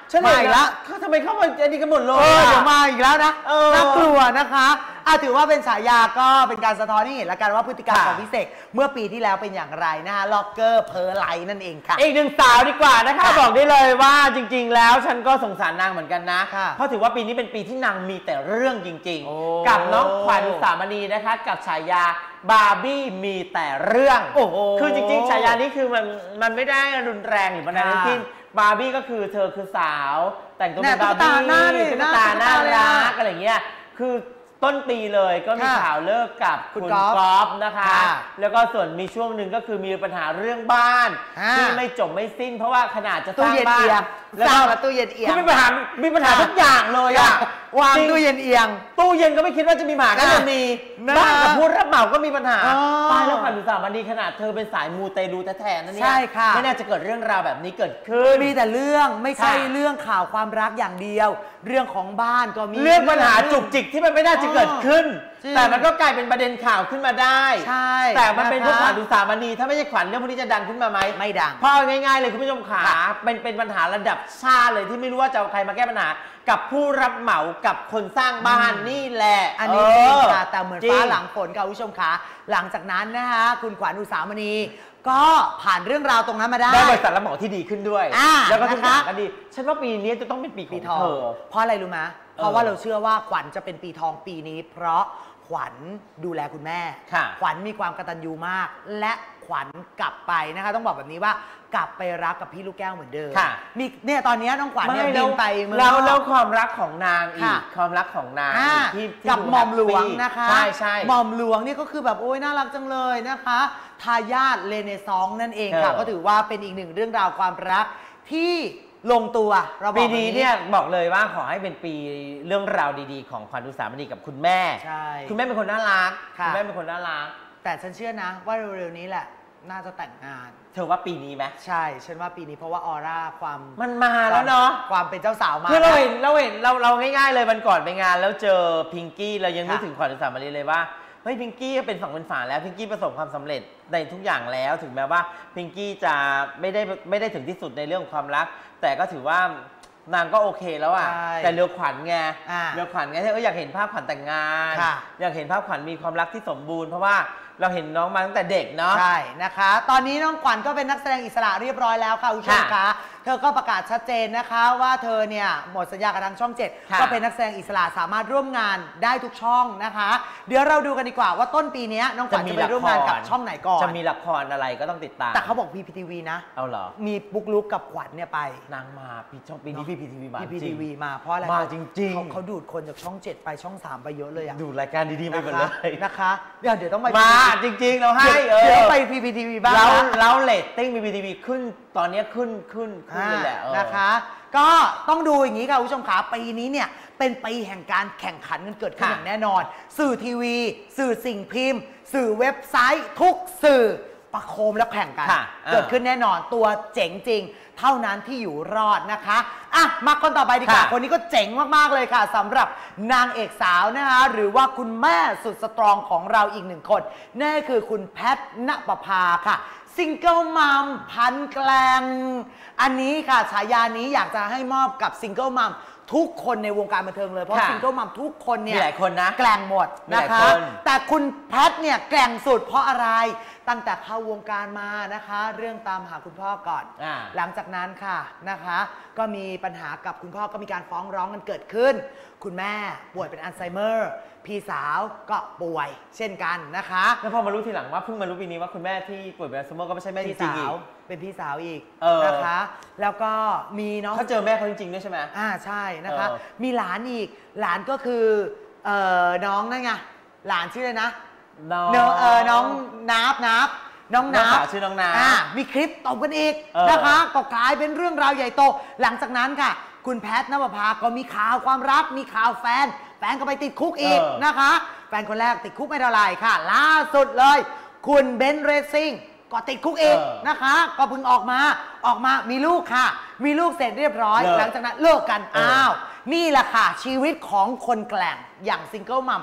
เฉลยละเขาทำไมเข้ามาอันนี้กันหมดเลยเดี๋ยวมาอีกแล้วนะน่ากลัวนะคะอ่ะถือว่าเป็นฉายาก็เป็นการสะท้อนให้เห็นแล้วกันว่าพฤติกรรมของพี่เสกเมื่อปีที่แล้วเป็นอย่างไรนะคะล็อกเกอร์เพอร์ไลท์นั่นเองค่ะอีกหนึ่งสาวดีกว่านะคะบอกได้เลยว่าจริงๆแล้วฉันก็สงสารนางเหมือนกันนะเพราะถือว่าปีนี้เป็นปีที่นางมีแต่เรื่องจริงๆกับน้องขวัญอุสามณีนะคะกับฉายาบาร์บี้มีแต่เรื่องคือจริงๆฉายานี้คือมันมันไม่ได้รุนแรงหรือมันอะไรทั้งสิ้นบาร์บี้ก็คือเธอคือสาวแต่งตัวเป็นบาร์บี้ตุ๊กตาน่ารักอะไรเงี้ยคือต้นปีเลยก็มีข่าวเลิกกับคุณก๊อฟนะคะแล้วก็ส่วนมีช่วงหนึ่งก็คือมีปัญหาเรื่องบ้านที่ไม่จบไม่สิ้นเพราะว่าขนาดจะสร้างบ้านสร้างแล้วตู้เย็นเอียงมีปัญหามีปัญหาทุกอย่างเลยอะวางตู้เย็นเอียงตู้เย็นก็ไม่คิดว่าจะมีปัญหาก็จะมีบ้านกับผู้รับเหมาก็มีปัญหาตายแล้วขวัญอุสามณีขนาดเธอเป็นสายมูเตลูแท้ๆนั่นเนี่ยใช่ค่ะไม่น่าจะเกิดเรื่องราวแบบนี้เกิดขึ้นมีแต่เรื่องไม่ใช่เรื่องข่าวความรักอย่างเดียวเรื่องของบ้านก็มีเรื่องปัญหาจุกจิกที่มันไม่น่าจะเกิดขึ้นแต่มันก็กลายเป็นประเด็นข่าวขึ้นมาได้ใช่แต่มันเป็นเพราะขวัญอุสามณีถ้าไม่ใช่ขวัญเรื่องพวกนี้จะดังขึ้นมาไหมไม่ดังเพราะง่ายๆเลยคุณผู้ชมขาเป็นเป็นปัญหาระดับชาติเลยที่ไม่รู้ว่าจะเอาใครมาแก้ปัญหากับผู้รับเหมากับคนสร้างบ้านนี่แหละอันนี้จริงค่ะแต่เหมือนฟ้าหลังฝนค่ะคุณผู้ชมขาหลังจากนั้นนะคะคุณขวัญอุสามณีก็ผ่านเรื่องราวตรงนั้นมาได้ได้บริษัทรับเหมาที่ดีขึ้นด้วยแล้วก็ทุกอย่างก็ดีฉันว่าปีนี้จะต้องเป็นปีของเธอเพราะอะไรรู้ไหมเพราะว่าเราเชื่อว่าขวัญจะเป็นปีทองปีนี้เพราะขวัญดูแลคุณแม่ขวัญมีความกตัญญูมากและขวัญกลับไปนะคะต้องบอกแบบนี้ว่ากลับไปรักกับพี่ลูกแก้วเหมือนเดิมมีเนี่ยตอนนี้น้องขวัญเนี่ยบินไปเมืองแล้วแล้วความรักของนางอีกความรักของนางที่กับหม่อมหลวงนะคะใช่ใช่หม่อมหลวงนี่ก็คือแบบโอ้ยน่ารักจังเลยนะคะทายาทเรเนซองส์นั่นเองค่ะก็ถือว่าเป็นอีกหนึ่งเรื่องราวความรักที่ลงตัวเราบอกปีนี้เนี่ยบอกเลยว่าขอให้เป็นปีเรื่องราวดีๆของขวัญอุสามณีกับคุณแม่ใช่คุณแม่เป็นคนน่ารักคุณแม่เป็นคนน่ารักแต่ฉันเชื่อนะว่าเร็วๆนี้แหละน่าจะแต่งงานเธอว่าปีนี้ไหมใช่ฉันว่าปีนี้เพราะว่าออร่าความมันมาแล้วเนาะความเป็นเจ้าสาวมาคือเราเห็นเราเห็นเราเราง่ายๆเลยวันก่อนไปงานแล้วเจอพิงกี้เรายังนึกถึงขวัญอุสามณีเลยว่าเฮ้ยพิงกี้เป็นฝั่งเป็นฝาแล้วพิงกี้ประสบความสำเร็จในทุกอย่างแล้วถึงแม้ว่าพิงกี้จะไม่ได้ไม่ได้ถึงที่สุดในเรื่องของความรักแต่ก็ถือว่านางก็โอเคแล้วอ่ะแต่เรือขวัญไงเรือขวัญไงที่เอออยากเห็นภาพขวัญแต่งงานอยากเห็นภาพขวัญมีความรักที่สมบูรณ์เพราะว่าเราเห็นน้องมาตั้งแต่เด็กเนาะใช่นะคะตอนนี้น้องขวัญก็เป็นนักแสดงอิสระเรียบร้อยแล้วค่ะคุณผู้ชมคะเธอก็ประกาศชัดเจนนะคะว่าเธอเนี่ยหมดสัญญากับทางช่องเจ็ดก็เป็นนักแสดงอิสระสามารถร่วมงานได้ทุกช่องนะคะเดี๋ยวเราดูกันดีกว่าว่าต้นปีนี้น้องขวัญจะไปร่วมงานกับช่องไหนก่อนจะมีละครอะไรก็ต้องติดตามแต่เขาบอกพีพีทีวีนะเอาเหรอมีปุ๊กลุกกับขวัญเนี่ยไปนางมาปีช่องปีนี้พีพีทีวีมาพีพีทีวีมาเพราะอะไรมาจริงๆเขาดูดคนจากช่องเจ็ดไปช่องสามไปเยอะเลยอะดูรายการดีๆไปหมดเลยนะคะเดี๋ยวเดี๋ยวต้องไปมาจริงๆเราให้เดี๋ยวไป พี พี ที วี บ้างแล้วแล้วเรตติ้ง พี พี ที วี ขึ้นตอนนี้ขึ้นขึ้นขึ้นเลยแหละนะคะก็ต้องดูอย่างนี้ค่ะคุณผู้ชมขาปีนี้เนี่ยเป็นปีแห่งการแข่งขันกันเกิดขึ้นอย่างแน่นอนสื่อทีวีสื่อสิ่งพิมพ์สื่อเว็บไซต์ทุกสื่อประโคมและแข่งกันเกิดขึ้นแน่นอนตัวเจ๋งจริงเท่านั้นที่อยู่รอดนะคะอ่ะมาคนต่อไปดีกว่าคนนี้ก็เจ๋งมากๆเลยค่ะสำหรับนางเอกสาวนะคะหรือว่าคุณแม่สุดสตรองของเราอีกหนึ่งคนนั่นคือคุณแพทณปภาค่ะซิงเกิลมัมพันแกลงอันนี้ค่ะฉายานี้อยากจะให้มอบกับซิงเกิลมัมทุกคนในวงการบันเทิงเลยเพราะซิงเกิลมัมทุกคนเนี่ยมีหลายคนนะแกล่งหมดนะคะแต่คุณแพทเนี่ยแกล่งสุดเพราะอะไรตั้งแต่เข้าวงการมานะคะเรื่องตามหาคุณพ่อก่อนหลังจากนั้นค่ะนะคะก็มีปัญหากับคุณพ่อก็มีการฟ้องร้องกันเกิดขึ้นคุณแม่ป่วยเป็นอัลไซเมอร์พี่สาวก็ป่วยเช่นกันนะคะแล้วพอมารู้ทีหลังว่าเพิ่งมารู้ปีนี้ว่าคุณแม่ที่ป่วยเป็นอัลไซเมอร์ก็ไม่ใช่แม่จริงๆเป็นพี่สาวอีกนะคะแล้วก็มีน้องเขาเจอแม่เขาจริงๆด้วยใช่ไหมอ่าใช่นะคะมีหลานอีกหลานก็คือเอ่อน้องนั่นไงหลานชื่ออะไรนะน้องเออน้องนับนับน้องนับชื่อน้องนับมีคลิปตบกันอีกนะคะก็กลายเป็นเรื่องราวใหญ่โตหลังจากนั้นค่ะคุณแพทณปภาก็มีข่าวความรักมีข่าวแฟนแฟนก็ไปติดคุกอีกนะคะแฟนคนแรกติดคุกไม่เท่าไหร่ค่ะล่าสุดเลยคุณเบนซ์เรซซิ่งก็ติดคุกอีกนะคะก็เพิ่งออกมาออกมามีลูกค่ะมีลูกเสร็จเรียบร้อยหลังจากนั้นเลิกกันอ้าวนี่แหละค่ะชีวิตของคนแกล่งอย่างซิงเกิลมัม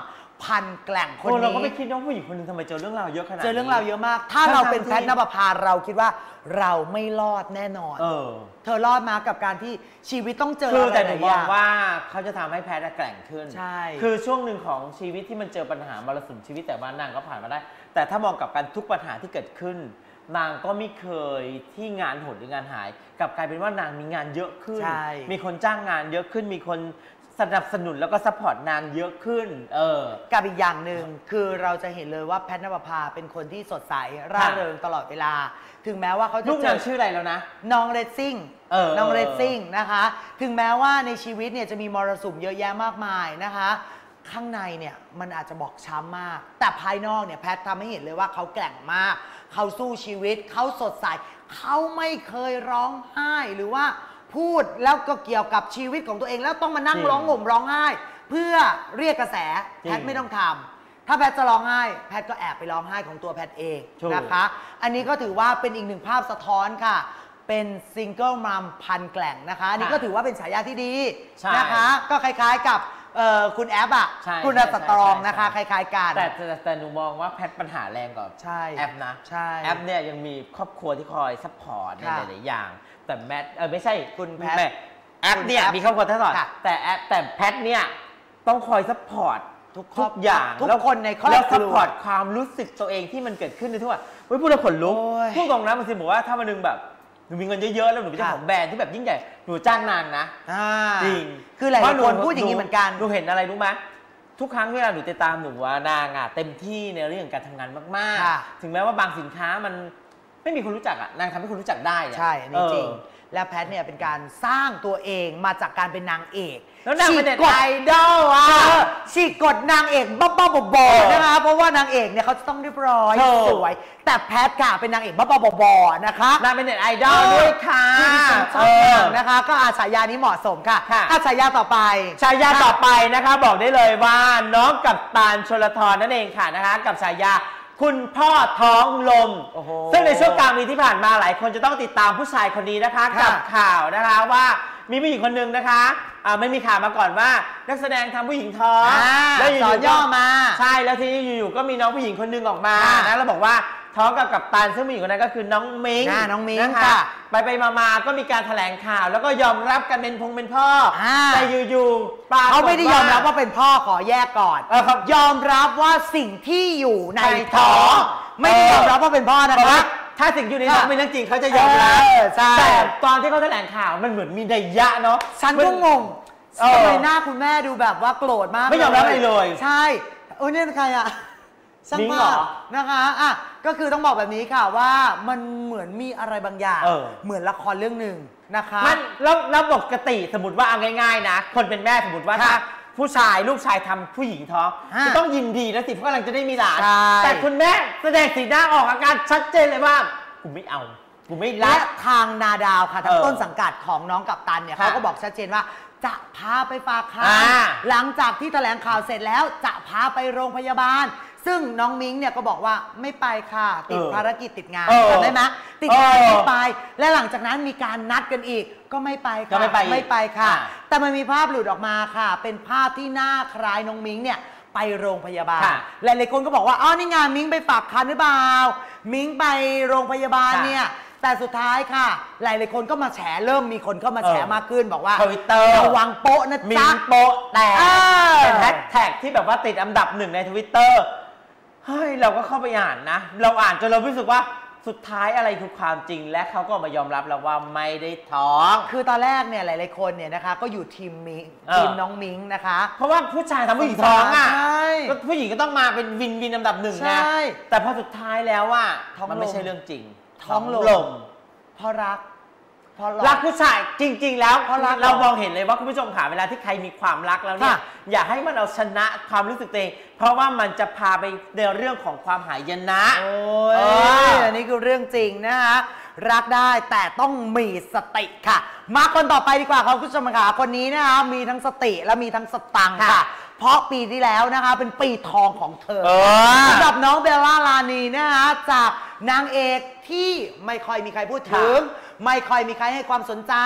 พันแกล่งคนนี้เราก็ไม่คิดว่าผู้หญิงคนนึงทำไมเจอเรื่องราวเยอะขนาดนี้เจอเรื่องราวเยอะมากถ้าเราเป็นแพทย์ณปภาเราคิดว่าเราไม่รอดแน่นอนเออเธอรอดมากับการที่ชีวิตต้องเจออะไรแต่หนูมองว่าเขาจะทำให้แพทย์แกร่งขึ้นใช่คือช่วงหนึ่งของชีวิตที่มันเจอปัญหามรสุมชีวิตแต่ว่านางก็ผ่านมาได้แต่ถ้ามองกับการทุกปัญหาที่เกิดขึ้นนางก็ไม่เคยที่งานหดหรืองานหายกลับกลายเป็นว่านางมีงานเยอะขึ้นมีคนจ้างงานเยอะขึ้นมีคนสนับสนุนแล้วก็ซัพพอร์ตนางเยอะขึ้นเออกับอีกอย่างหนึ่งคือเราจะเห็นเลยว่าแพทย์ณปภาเป็นคนที่สดใสร่าเริงตลอดเวลาถึงแม้ว่าเขาจะลูกนางชื่ออะไรแล้วนะน้องเรซซิ่งน้องเรซซิ่งนะคะถึงแม้ว่าในชีวิตเนี่ยจะมีมรสุมเยอะแยะมากมายนะคะข้างในเนี่ยมันอาจจะบอกช้ำมากแต่ภายนอกเนี่ยแพทย์ทำให้เห็นเลยว่าเขาแกร่งมากเขาสู้ชีวิตเขาสดใสเขาไม่เคยร้องไห้หรือว่าพูดแล้วก็เกี่ยวกับชีวิตของตัวเองแล้วต้องมานั่งร้องห่มร้องไห้เพื่อเรียกกระแสแพทย์ไม่ต้องทำถ้าแพทย์จะร้องไห้แพทย์ก็แอบไปร้องไห้ของตัวแพทย์เองนะคะอันนี้ก็ถือว่าเป็นอีกหนึ่งภาพสะท้อนค่ะเป็นซิงเกิลมัมพันแกล่งนะคะอันนี้ก็ถือว่าเป็นฉายาที่ดีนะคะก็คล้ายๆกับคุณแอปอ่ะคุณสตรองนะคะคล้ายๆกันแต่แต่หนูมองว่าแพทปัญหาแรงกว่าแอปนะแอปเนี่ยยังมีครอบครัวที่คอยซัพพอร์ตในหลายๆอย่างแต่แมทเออไม่ใช่คุณแพทแอปเนี่ยมีครอบครัวซัพพอร์ตแต่แอปแต่แพทเนี่ยต้องคอยซัพพอร์ตทุกอย่างทุกคนในครอบครัวแล้วซัพพอร์ตความรู้สึกตัวเองที่มันเกิดขึ้นในทุกวันเฮ้ยพูดแล้วขนลุกพูดตรงนะบางทีบอกว่าถ้าวันนึงแบบหนูมีเงินเยอะๆแล้วหนูเป็นเจ้าของแบรนด์ที่แบบยิ่งใหญ่หนูจ้างนางนะจริงคือหลายคนพูดอย่างนี้เหมือนกันหนูเห็นอะไรรู้ไหมทุกครั้งที่หนูติดตามหนูว่านางอ่ะเต็มที่ในเรื่องการทำงานมากๆถึงแม้ว่าบางสินค้ามันไม่มีคนรู้จักอ่ะนางทำให้คนรู้จักได้ใช่นี่จริงและแพทเนี่ยเป็นการสร้างตัวเองมาจากการเป็นนางเอกแล้วนางเป็นไอดอลอ่ะฉีกกฎนางเอกบ้าๆบอๆนะคะเพราะว่านางเอกเนี่ยเขาจะต้องเรียบร้อยสวยแต่แพทค่ะเป็นนางเอกบ้าๆบอๆนะคะนางเป็นเน็ตไอดอลด้วยค่ะชอบนางนะคะก็อาฉายานี้เหมาะสมค่ะอาฉายาต่อไปฉายาต่อไปนะคะบอกได้เลยว่าน้องกัปตันชลธรนั่นเองค่ะนะคะกับฉายาคุณพ่อท้องลมซึ่งในช่วงกลางปีที่ผ่านมาหลายคนจะต้องติดตามผู้ชายคนนี้นะคะกับข่าวนะคะว่ามีผู้หญิงคนหนึ่งนะคะอ่าไม่มีข่าวมาก่อนว่านักแสดงทำผู้หญิงท้องแล้วอยู่ๆย่อมาใช่แล้วทีนี้อยู่ๆก็มีน้องผู้หญิงคนหนึ่งออกมานะแล้วบอกว่าท้องกับกัปตันซึ่งผู้หญิงคนนั้นก็คือน้องมิงน้องมิงนะคะไปไปมาๆก็มีการแถลงข่าวแล้วก็ยอมรับกันเป็นพงเป็นพ่อแต่อยู่ๆปาเขาไม่ได้ยอมรับว่าเป็นพ่อขอแยกก่อนยอมรับว่าสิ่งที่อยู่ในท้องไม่ได้ยอมรับว่าเป็นพ่อนะคะถ้าสิ่งอยู่ในท้องเป็นเรื่องจริงเขาจะยอมรับแต่ตอนที่เขาแถลงข่าวมันเหมือนมีนัยยะเนาะฉันก็งงทำไมหน้าคุณแม่ดูแบบว่าโกรธมากไม่ยอมรับอะไรเลยใช่โอ้ยนี่เป็นใครอะช่างภาพนะคะอ่ะก็คือต้องบอกแบบนี้ค่ะว่ามันเหมือนมีอะไรบางอย่างเหมือนละครเรื่องหนึ่งนะคะมันแล้วแล้วปกติสมมติว่าเอาง่ายๆนะคนเป็นแม่สมมติว่าถ้าผู้ชายลูกชายทำผู้หญิงท้องจะต้องยินดีนะสิเพราะกำลังจะได้มีหลานแต่คุณแม่แสดงสีหน้าออกอาการชัดเจนเลยว่ากูไม่เอากูไม่รักทางนาดาวค่ะทางต้นสังกัดของน้องกัปตันเนี่ยเขาก็บอกชัดเจนว่าจะพาไปฝากคันหลังจากที่แถลงข่าวเสร็จแล้วจะพาไปโรงพยาบาลซึ่งน้องมิ้งเนี่ยก็บอกว่าไม่ไปค่ะติดภารกิจติดงานจำได้ไหมติดงานไม่ไปและหลังจากนั้นมีการนัดกันอีกก็ไม่ไปค่ะไม่ไปค่ะแต่มันมีภาพหลุดออกมาค่ะเป็นภาพที่หน้าคล้ายน้องมิ้งเนี่ยไปโรงพยาบาลหลายๆคนก็บอกว่าอ๋อนี่งานมิ้งไปฝากคันหรือเปล่ามิ้งไปโรงพยาบาลเนี่ยแต่สุดท้ายค่ะหลายๆคนก็มาแฉเริ่มมีคนเข้ามาแฉมากขึ้นบอกว่าทวิตเตอร์ระวังโป๊ะนะจ๊ะมิ้งโป๊ะแต่เป็นแฮชแท็กที่แบบว่าติดอันดับหนึ่งในทวิตเตอร์เฮ้ยเราก็เข้าไปอ่านนะเราอ่านจนเรารู้สึกว่าสุดท้ายอะไรคือความจริงและเขาก็มายอมรับแล้วว่าไม่ได้ท้องคือตอนแรกเนี่ยหลายๆคนเนี่ยนะคะก็อยู่ทีมมิงทีมน้องมิงนะคะเพราะว่าผู้ชายทำผู้หญิงท้องอ่ะก็ผู้หญิงก็ต้องมาเป็นวินวินอันดับหนึ่งนะแต่พอสุดท้ายแล้วว่ามันไม่ใช่เรื่องจริงท้องลมเพราะรักรักผู้ชายจริงๆแล้วเรามองเห็นเลยว่าคุณผู้ชมค่ะเวลาที่ใครมีความรักแล้วเนี่ยอย่าให้มันเอาชนะความรู้สึกตัวเองเพราะว่ามันจะพาไปในเรื่องของความหายนะโอ้ยอันนี้คือเรื่องจริงนะคะรักได้แต่ต้องมีสติค่ะมาคนต่อไปดีกว่าครับคุณผู้ชมค่ะคนนี้นะคะมีทั้งสติและมีทั้งสตังค์ค่ะเพราะปีที่แล้วนะคะเป็นปีทองของเธอสำหรับน้องเบลล่าลานีนะคะจากนางเอกที่ไม่ค่อยมีใครพูดถึงไม่ค่อยมีใครให้ความสนใจ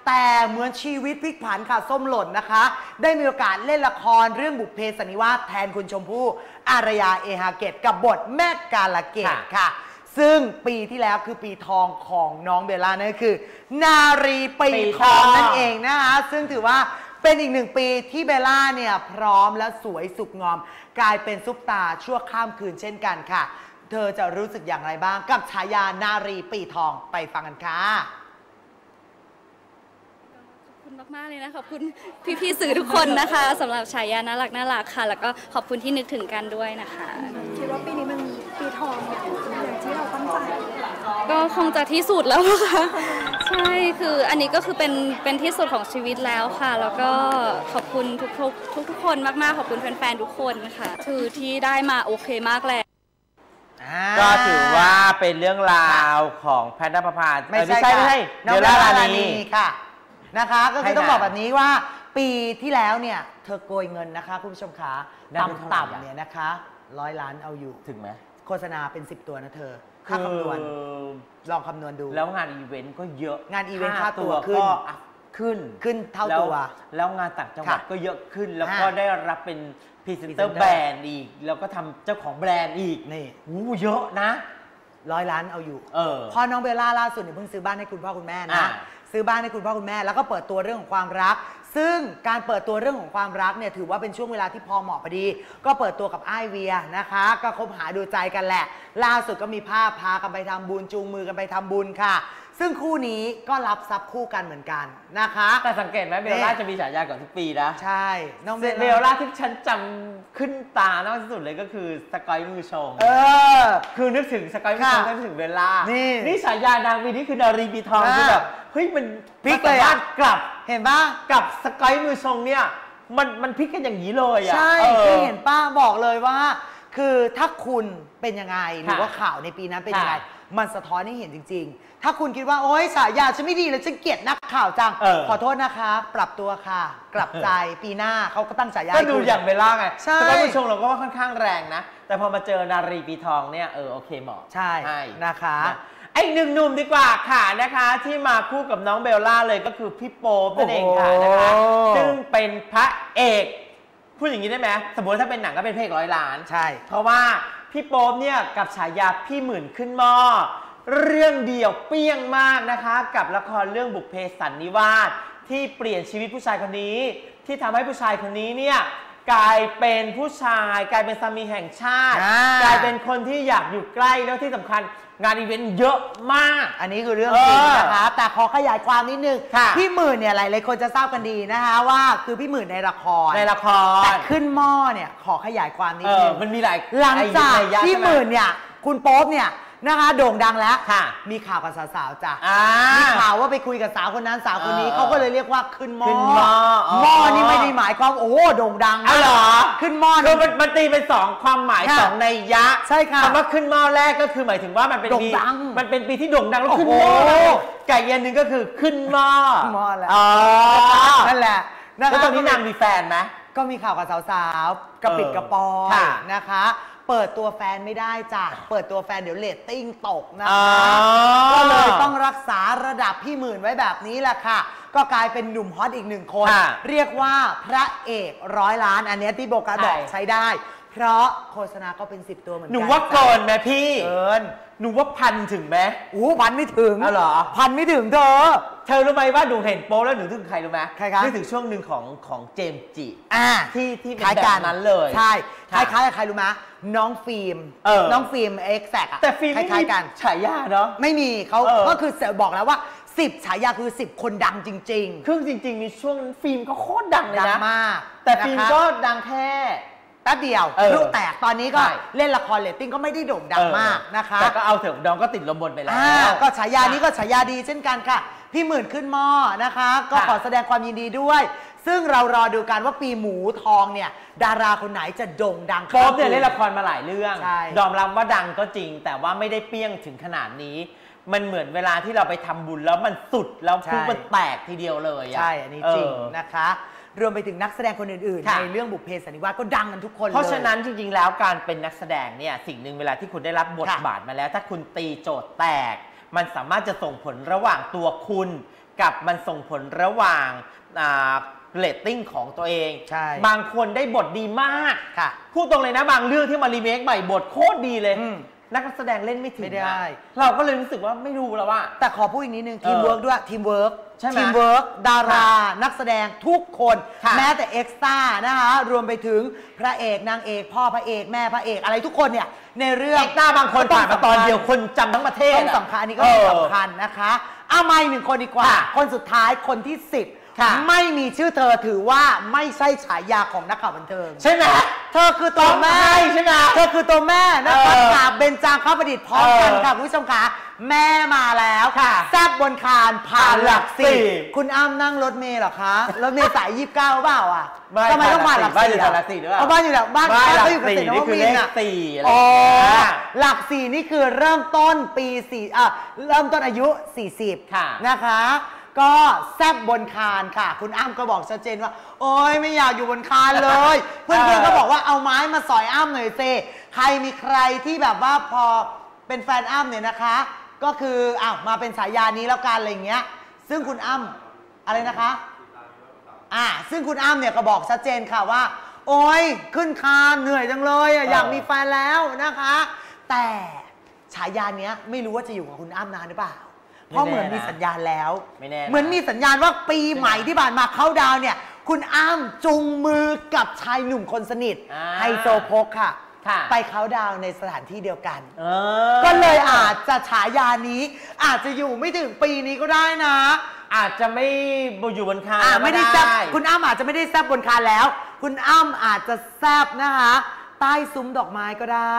แต่เหมือนชีวิตพลิกผันค่ะส้มหล่นนะคะ ได้มีโอกาสเล่นละครเรื่องบุพเพสันนิวาสแทนคุณชมพู่อารยาเอฮาเกตกับบทแม่กาลเกตค่ะซึ่งปีที่แล้วคือปีทองของน้องเบลล่านั่นก็คือ นารีปีทองนั่นเองนะคะซึ่งถือว่าเป็นอีกหนึ่งปีที่เบลล่าเนี่ยพร้อมและสวยสุกงอมกลายเป็นซุปตาร์ชั่วข้ามคืนเช่นกันค่ะเธอจะรู้สึกอย่างไรบ้างกับฉายานารีปีทองไปฟังกันค่ะขอบคุณมากๆเลยนะขอบคุณพี่ๆสื่อทุกคนนะคะสำหรับฉายาน่ารักน่ารักค่ะแล้วก็ขอบคุณที่นึกถึงกันด้วยนะคะคิดว่าปีนี้มันปีทองอย่างอย่างที่เราตั้งใจก็คงจะที่สุดแล้วค่ะใช่คืออันนี้ก็คือเป็นเป็นที่สุดของชีวิตแล้วค่ะแล้วก็ขอบคุณทุกทุกทุกทุกคนมากๆขอบคุณแฟนๆทุกคนค่ะคือที่ได้มาโอเคมากแล้วก็ถือว่าเป็นเรื่องราวของแพทย์ณปภาไม่ใช่ไม่ใช่เบลล่ารานีค่ะนะคะก็คือต้องบอกแบบนี้ว่าปีที่แล้วเนี่ยเธอโกยเงินนะคะคุณผู้ชมขาต่ำๆเนี่ยนะคะร้อยล้านเอาอยู่ถึงไหมโฆษณาเป็นสิบตัวนะเธอค่าคำนวณลองคำนวณดูแล้วงานอีเวนต์ก็เยอะงานอีเวนต์ค่าตัวขึ้นขึ้นขึ้นเท่าตัวแล้วงานต่างจังหวัดก็เยอะขึ้นแล้วก็ได้รับเป็นพรีเซนเตอร์แบรนด์อีกแล้วก็ทำเจ้าของแบรนด์อีกนี่อู้เยอะนะร้อยล้านเอาอยู่เออพอน้องเบลล่าล่าสุดเนี่ยเพิ่งซื้อบ้านให้คุณพ่อคุณแม่นะซื้อบ้านให้คุณพ่อคุณแม่แล้วก็เปิดตัวเรื่องของความรักซึ่งการเปิดตัวเรื่องของความรักเนี่ยถือว่าเป็นช่วงเวลาที่พอเหมาะพอดีก็เปิดตัวกับอ้ายเวียนะคะก็คบหาดูใจกันแหละล่าสุดก็มีภาพพากันไปทำบุญจูงมือกันไปทำบุญค่ะซึ่งคู่นี้ก็รับทรัพย์คู่กันเหมือนกันนะคะแต่สังเกตไหมเบลล่าจะมีฉายาก่อนทุกปีนะใช่น้องเบลล่าที่ฉันจำขึ้นตามากที่สุดเลยก็คือสกอยมือชงเออคือนึกถึงสกอยมือชงนึกถึงเบลล่านี่นี่ฉายานางวีนี่คือนารีปีทองคือแบบเฮ้ยมันพลิกเลยอะกลับเห็นป่ะกับสกอยมือชงเนี่ยมันมันพลิกกันอย่างนี้เลยอ่ะใช่คือเห็นป้าบอกเลยว่าคือถ้าคุณเป็นยังไงหรือว่าข่าวในปีนั้นเป็นยังไงมันสะท้อนให้เห็นจริงๆถ้าคุณคิดว่าโอ๊ยฉายาฉันไม่ดีเลยฉันเกลียดนักข่าวจังขอโทษนะคะปรับตัวค่ะกลับใจปีหน้าเขาก็ตั้งฉายาก็ดูอย่างเบลล่าไงสกอยมือชงเราก็ว่าค่อนข้างแรงนะแต่พอมาเจอนารีปีทองเนี่ยเออโอเคเหมาะใช่นะคะไอ้หนึ่งหนุ่มดีกว่าค่ะนะคะที่มาคู่กับน้องเบลล่าเลยก็คือพี่โป๊ปนั่นเองค่ะนะคะซึ่งเป็นพระเอกพูดอย่างนี้ได้ไหมสมมติถ้าเป็นหนังก็เป็นพระเอกร้อยล้านใช่เพราะว่าพี่โป๊ปเนี่ยกับฉายาพี่หมื่นขึ้นหม้อเรื่องเดียวเปี้ยงมากนะคะกับละครเรื่องบุพเพสันนิวาสที่เปลี่ยนชีวิตผู้ชายคนนี้ที่ทำให้ผู้ชายคนนี้เนี่ยกลายเป็นผู้ชายกลายเป็นสามีแห่งชาติกลายเป็นคนที่อยากอยู่ใกล้แล้วที่สำคัญงานอีเวนต์เยอะมากอันนี้คือเรื่องจริงนะคะแต่ขอขยายความนิดนึงพี่หมื่นเนี่ยหลายๆคนจะทราบกันดีนะคะว่าคือพี่หมื่นในละครในละครแต่ขึ้นหม้อเนี่ยขอขยายความนิดนึงมันมีหลายหลังจากพี่หมื่นเนี่ยคุณโป๊ปเนี่ยนะคะโด่งดังแล้วมีข่าวกับสาวๆจ้ะมีข่าวว่าไปคุยกับสาวคนนั้นสาวคนนี้เขาก็เลยเรียกว่าขึ้นหม้อหม้อนี่ไม่ได้หมายความโอ้โด่งดังอ๋อเหรอขึ้นหม้อคือมันตีเป็นสองความหมายสองนัยยะใช่ค่ะคำว่าขึ้นหม้อแรกก็คือหมายถึงว่ามันเป็นปีมันเป็นปีที่โด่งดังแล้วขึ้นหม้อไก่เย็นนึงก็คือขึ้นหม้อหม้อแล้วอ๋อนั่นแหละแล้วตอนนี้นางมีแฟนไหมก็มีข่าวกับสาวๆกระปิดกระปอยนะคะเปิดตัวแฟนไม่ได้จ้ะเปิดตัวแฟนเดี๋ยวเรตติ้งตกนะคะก็เลยต้องรักษาระดับพี่หมื่นไว้แบบนี้แหละค่ะก็กลายเป็นหนุ่มฮอตอีกหนึ่งคนเรียกว่าพระเอกร้อยล้านอันนี้ที่โบกัสบอกใช้ได้เพราะโฆษณาก็เป็นสิบตัวเหมือนกันหนูว่าเกินไหมพี่เกินหนูว่าพันถึงไหมอู้พันไม่ถึงอ๋อเหรอพันไม่ถึงเธอเธอรู้ไหมว่าหนูเห็นโป๊แล้วหนูถึงใครรู้ไหมใครครับนึกถึงช่วงหนึ่งของของเจมส์จิอ่าที่ที่เป็นแบบนั้นเลยใช่คล้ายๆกับใครรู้ไหมน้องฟิล์มน้องฟิล์มเอ็กแซกอะแต่ฟิล์มคล้ายๆกันฉายาเนาะไม่มีเขาก็คือบอกแล้วว่าสิบฉายาคือสิบคนดังจริงๆคือจริงๆมีช่วงฟิล์มก็โคตรดังเลยนะดังมากแต่ฟิล์มก็ดังแค่แป๊บเดียวลูกแตกตอนนี้ก็เล่นละครเรตติ้งก็ไม่ได้โด่งดังมากนะคะแต่ก็เอาเถอะน้องก็ติดลมบนไปแล้วก็ฉายานี้ก็ฉายาดีเช่นกันค่ะพี่หมื่นขึ้นหม้อนะคะก็ขอแสดงความยินดีด้วยซึ่งเรารอดูกันว่าปีหมูทองเนี่ยดาราคนไหนจะโด่งดังโป๊ปเนี่ยเล่นละครมาหลายเรื่องยอมรับว่าดังก็จริงแต่ว่าไม่ได้เปี้ยงถึงขนาดนี้มันเหมือนเวลาที่เราไปทำบุญแล้วมันสุดแล้วพุ่งมันแตกทีเดียวเลยใช่อันนี้จริงนะคะรวมไปถึงนักแสดงคนอื่นๆในเรื่องบุพเพสันนิวาสก็ดังกันทุกคนเลยเพราะฉะนั้นจริงๆแล้วการเป็นนักแสดงเนี่ยสิ่งหนึ่งเวลาที่คุณได้รับบทบาทมาแล้วถ้าคุณตีโจทย์แตกมันสามารถจะส่งผลระหว่างตัวคุณกับมันส่งผลระหว่างเรตติ้งของตัวเองบางคนได้บทดีมากค่ะพูดตรงเลยนะบางเรื่องที่มารีเมคใหม่บทโคตรดีเลยนักแสดงเล่นไม่ถึงไม่ได้เราก็เลยรู้สึกว่าไม่รู้แล้วว่าแต่ขอพูดอีกนิดนึงทีมเวิร์กด้วยทีมเวิร์กทีมเวิร์กดารานักแสดงทุกคนแม้แต่เอ็กซ์ต้านะคะรวมไปถึงพระเอกนางเอกพ่อพระเอกแม่พระเอกอะไรทุกคนเนี่ยในเรื่องเอ็กซ์ต้าบางคนผ่านมาตอนเดียวคนจำทั้งประเทศต้องสำคัญอันนี้ก็สำคัญนะคะเอามาอีกหนึ่งคนดีกว่าคนสุดท้ายคนที่สิบไม่มีชื่อเธอถือว่าไม่ใช่ฉายาของนักข่าวบันเทิงใช่ไหมเธอคือตัวแม่ใช่ไหมเธอคือตัวแม่นะคะกับเบญจางคประดิษฐ์พร้อมกันค่ะคุณผู้ชมค่ะแม่มาแล้วค่ะแซ่บบนคานผ่านหลักสี่คุณอ้ำนั่งรถเมล์หรอคะรถเมล์สายยี่สิบเก้าเปล่าอ่ะทำไมต้องผ่านหลักสี่อ่ะเอาบ้านอยู่แล้วบ้านเขาอยู่เกษตรนวมินทร์อ่ะสี่อ๋อหลักสี่นี่คือเริ่มต้นปีสี่อ่ะเริ่มต้นอายุสี่สิบนะคะก็แซบบนคานค่ะคุณอ้ำก็บอกชัดเจนว่าโอ๊ยไม่อยากอยู่บนคานเลยเพื่อนๆก็บอกว่าเอาไม้มาสอยอ้ำหน่อยเซใครมีใครที่แบบว่าพอเป็นแฟนอ้ำเนี่ยนะคะก็คืออ้าวมาเป็นฉายานี้แล้วกันอะไรเงี้ยซึ่งคุณอ้ำอะไรนะคะอ่าซึ่งคุณอ้ำเนี่ยก็บอกชัดเจนค่ะว่าโอ๊ยขึ้นคานเหนื่อยจังเลยอยากมีแฟนแล้วนะคะแต่ฉายาเนี้ยไม่รู้ว่าจะอยู่กับคุณอ้ำนานหรือเปล่าเพราะเหมือนมีสัญญาณแล้วเหมือนมีสัญญาณว่าปีใหม่ที่ผ่านมาเข้าดาวเนี่ยคุณอ้ำจูงมือกับชายหนุ่มคนสนิทไฮโซโพกค่ะไปเข้าดาวในสถานที่เดียวกันก็เลยอาจจะฉายานี้อาจจะอยู่ไม่ถึงปีนี้ก็ได้นะอาจจะไม่อยู่บนคานไม่ได้แซบคุณอ้ำอาจจะไม่ได้แซบบนคานแล้วคุณอ้ำอาจจะแซบนะคะใต้ซุ้มดอกไม้ก็ได้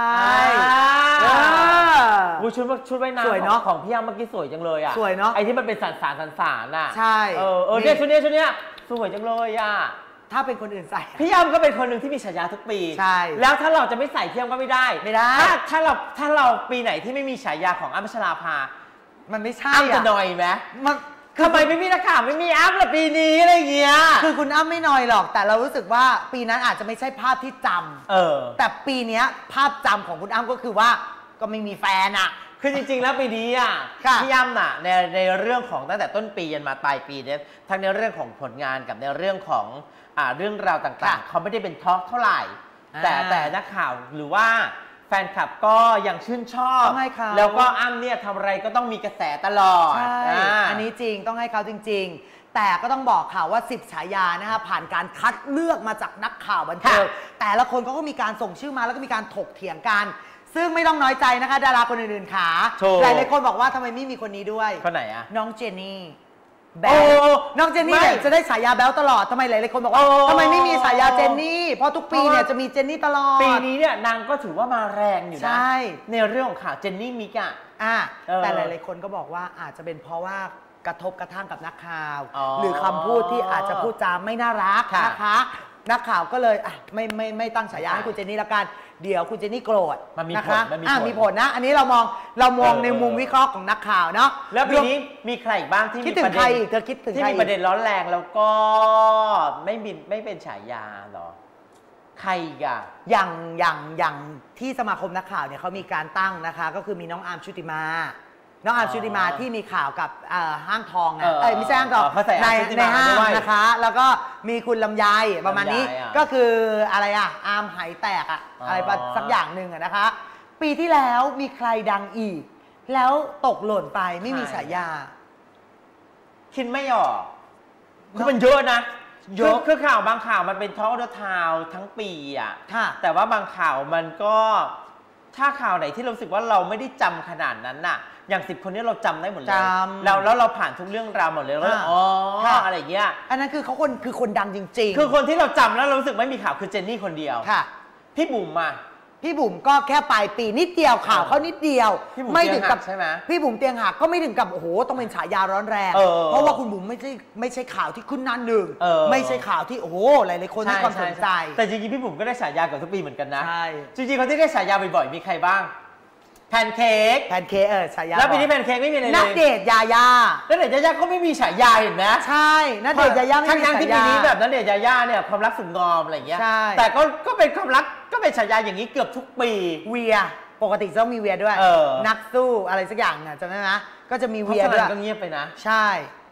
วูชุดชุดว่ายน้ำของพี่อ้ำเมื่อกี้สวยจังเลยอ่ะสวยเนาะไอที่มันเป็นสารสารสารสารอ่ะใช่เออเออเนี่ยชุดนี้ชุดนี้สวยจังเลยอ่ะถ้าเป็นคนอื่นใส่พี่อ้ำก็เป็นคนหนึ่งที่มีฉายาทุกปีใช่แล้วถ้าเราจะไม่ใส่พี่อ้ำก็ไม่ได้ไม่ได้ถ้าถ้าเราถ้าเราปีไหนที่ไม่มีฉายาของอ้ำพัชราภามันไม่ใช่อ้ำจะหน่อยไหมมันทำไมไม่มีนักข่าวไม่มีอ้ำล่ะปีนี้อะไรเงี้ยคือคุณอ้ำไม่น้อยหรอกแต่เรารู้สึกว่าปีนั้นอาจจะไม่ใช่ภาพที่จำเออแต่ปีนี้ภาพจำของคุณอ้ำก็คือว่าก็ไม่มีแฟนอ่ะคือจริงๆแล้วปีนี้อ่ะพี่อ้ำน่ะในในเรื่องของตั้งแต่ต้นปียันมาปลายปีเนี่ยทั้งในเรื่องของผลงานกับในเรื่องของอ่าเรื่องราวต่างๆเขาไม่ได้เป็นทอล์กเท่าไหร่แต่แต่นักข่าวหรือว่าแฟนคลับก็ยังชื่นชอบแล้วก็อ้ำเนี่ยทำอะไรก็ต้องมีกระแสตลอดใช่อันนี้จริงต้องให้เขาจริงๆแต่ก็ต้องบอกข่าวว่าสิบฉายานะคะผ่านการคัดเลือกมาจากนักข่าวบันเทิงแต่ละคนเขาก็มีการส่งชื่อมาแล้วก็มีการถกเถียงกันซึ่งไม่ต้องน้อยใจนะคะดาราคนอื่นๆค่ะหลายๆคนบอกว่าทำไมไม่มีคนนี้ด้วยคนไหนอะน้องเจนนี่แบลน้องเจนนี่เนี่ยจะได้ฉายาแบลตลอดทำไมหลายๆคนบอกว่าทำไมไม่มีฉายาเจนนี่เพราะทุกปีเนี่ยจะมีเจนนี่ตลอดปีนี้เนี่ยนางก็ถือว่ามาแรงอยู่นะในเรื่องของข่าวเจนนี่มิกอะอ่ะแต่หลายๆคนก็บอกว่าอาจจะเป็นเพราะว่ากระทบกระทั่งกับนักข่าวหรือคำพูดที่อาจจะพูดจาไม่น่ารักนะคะนักข่าวก็เลยอ่ะไม่ไม่ไม่ตั้งฉายาให้คุณเจนนี่ละกันเดี๋ยวคุณเจนนี่โกรธนะคะอ่ะมีผลนะอันนี้เรามองเรามองในมุมวิเคราะห์ของนักข่าวเนาะแล้วปีนี้มีใครบ้างที่มีประเด็นเธอคิดถึงที่มีประเด็นร้อนแรงแล้วก็ไม่มีไม่เป็นฉายาหรอใครอ่ะอย่างอย่างอย่างที่สมาคมนักข่าวเนี่ยเขามีการตั้งนะคะก็คือมีน้องอาร์มชุติมาน้องอาร์มชุติมาที่มีข่าวกับห้างทองอ่ะเอ้ยไม่ใช่ห้างทองในในห้างนะคะแล้วก็มีคุณลำไยประมาณนี้ก็คืออะไรอ่ะอาร์มไหแตกอ่ะอะไรสักอย่างหนึ่งอ่ะนะคะปีที่แล้วมีใครดังอีกแล้วตกหล่นไปไม่มีฉายาคิดไม่ออกคือมันเยอะนะเยอะคือข่าวบางข่าวมันเป็นท็อกเดอะทาวน์ทั้งปีอ่ะแต่ว่าบางข่าวมันก็ถ้าข่าวไหนที่เราสึกว่าเราไม่ได้จำขนาดนั้นน่ะอย่างสิบคนนี้เราจำได้หมดเลยแล้วแล้วเราผ่านทุกเรื่องราวหมดเลยแล้วอ๋ออะไรเงี้ยอันนั้นคือเขาคนคือคนดังจริงๆคือคนที่เราจำแล้วเรารู้สึกไม่มีข่าวคือเจนนี่คนเดียวค่ะพี่บุ๋มมาพี่บุ๋มก็แค่ปลายปีนิดเดียวข่าวเขานิดเดียวไม่ถึงกับใช่ไหมพี่บุ๋มเตียงหักก็ไม่ถึงกับโอ้โหต้องเป็นฉายาร้อนแรงเพราะว่าคุณบุ๋มไม่ใช่ไม่ใช่ข่าวที่ขึ้นหน้าหนึ่งไม่ใช่ข่าวที่โอ้โหหลายๆคนให้ความสนใจแต่จริงๆพี่บุ๋มก็ได้ฉายากับทุกปีเหมือนกันนะจริงๆคนที่ได้ฉายาบ่อยๆมีใครบ้างแพนเค้กแพนเค้กเออฉายาแล้วปีนี้แพนเค้กไม่มีอะไรเลยณเดชน์ยายาณเดชน์ยายาก็ไม่มีฉายาเห็นไหมใช่ณเดชน์ยายาไม่มีฉายาทั้งที่ปีนี้แบบณเดชน์ยายาเนี่ยความรักสุดงอมอะไรอย่างเงี้ยแต่ก็ก็เป็นความรักก็เป็นฉายาอย่างนี้เกือบทุกปีเวียปกติต้องมีเวียด้วยนักสู้อะไรสักอย่างเนี่ยจำได้ไหมก็จะมีเวียด้วยก็เงียบไปนะใช่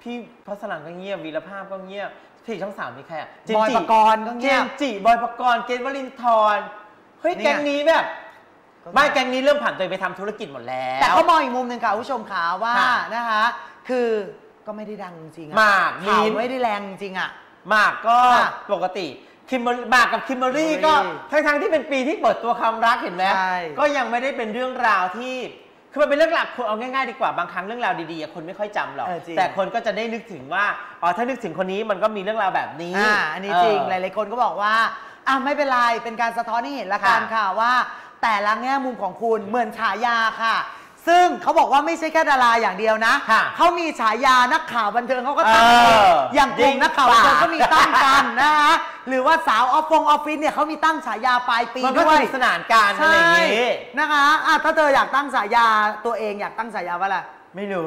พี่พัสลันก็เงียบวีรภาพก็เงียบพี่ช่องสามมีใครอ่ะบอยปกรณ์ก็เงียบเจมส์จิบอยปกรณ์เกณฑ์วลินทร์เฮ้ยแก๊งนี้แบบไม่แก๊งนี้เริ่มผ่านตัวไปทำธุรกิจหมดแล้วแต่เขามองอีกมุมหนึ่งค่ะผู้ชมขาว่านะคะคือก็ไม่ได้ดังจริงๆมากข่าวไม่ได้แรงจริงอ่ะมากก็ปกติคิมมากกับคิมเบอรี่ก็ทั้งๆที่เป็นปีที่เปิดตัวความรักเห็นไหมก็ยังไม่ได้เป็นเรื่องราวที่คือมันเป็นเรื่องราวคนเอาง่ายๆดีกว่าบางครั้งเรื่องราวดีๆคนไม่ค่อยจำหรอกแต่คนก็จะได้นึกถึงว่าอ๋อถ้านึกถึงคนนี้มันก็มีเรื่องราวแบบนี้อ่าอันนี้จริงหลายๆคนก็บอกว่าอ่ะไม่เป็นไรเป็นการสะท้อนให้เห็นละกันค่ะว่าแต่ละแง่มุมของคุณเหมือนฉายาค่ะซึ่งเขาบอกว่าไม่ใช่แค่ดาราอย่างเดียวนะเขามีฉายานักข่าวบันเทิงเขาก็ตั้งเองอย่างกลุ่มนักข่าวบันเทิงก็มีตั้งกันนะคะหรือว่าสาวออฟฟงออฟฟิศเนี่ยเขามีตั้งฉายาปลายปีด้วยสนานการอะไรอย่างนี้นะคะอ่ะถ้าเธออยากตั้งฉายาตัวเองอยากตั้งฉายาว่าอะไรไม่รู้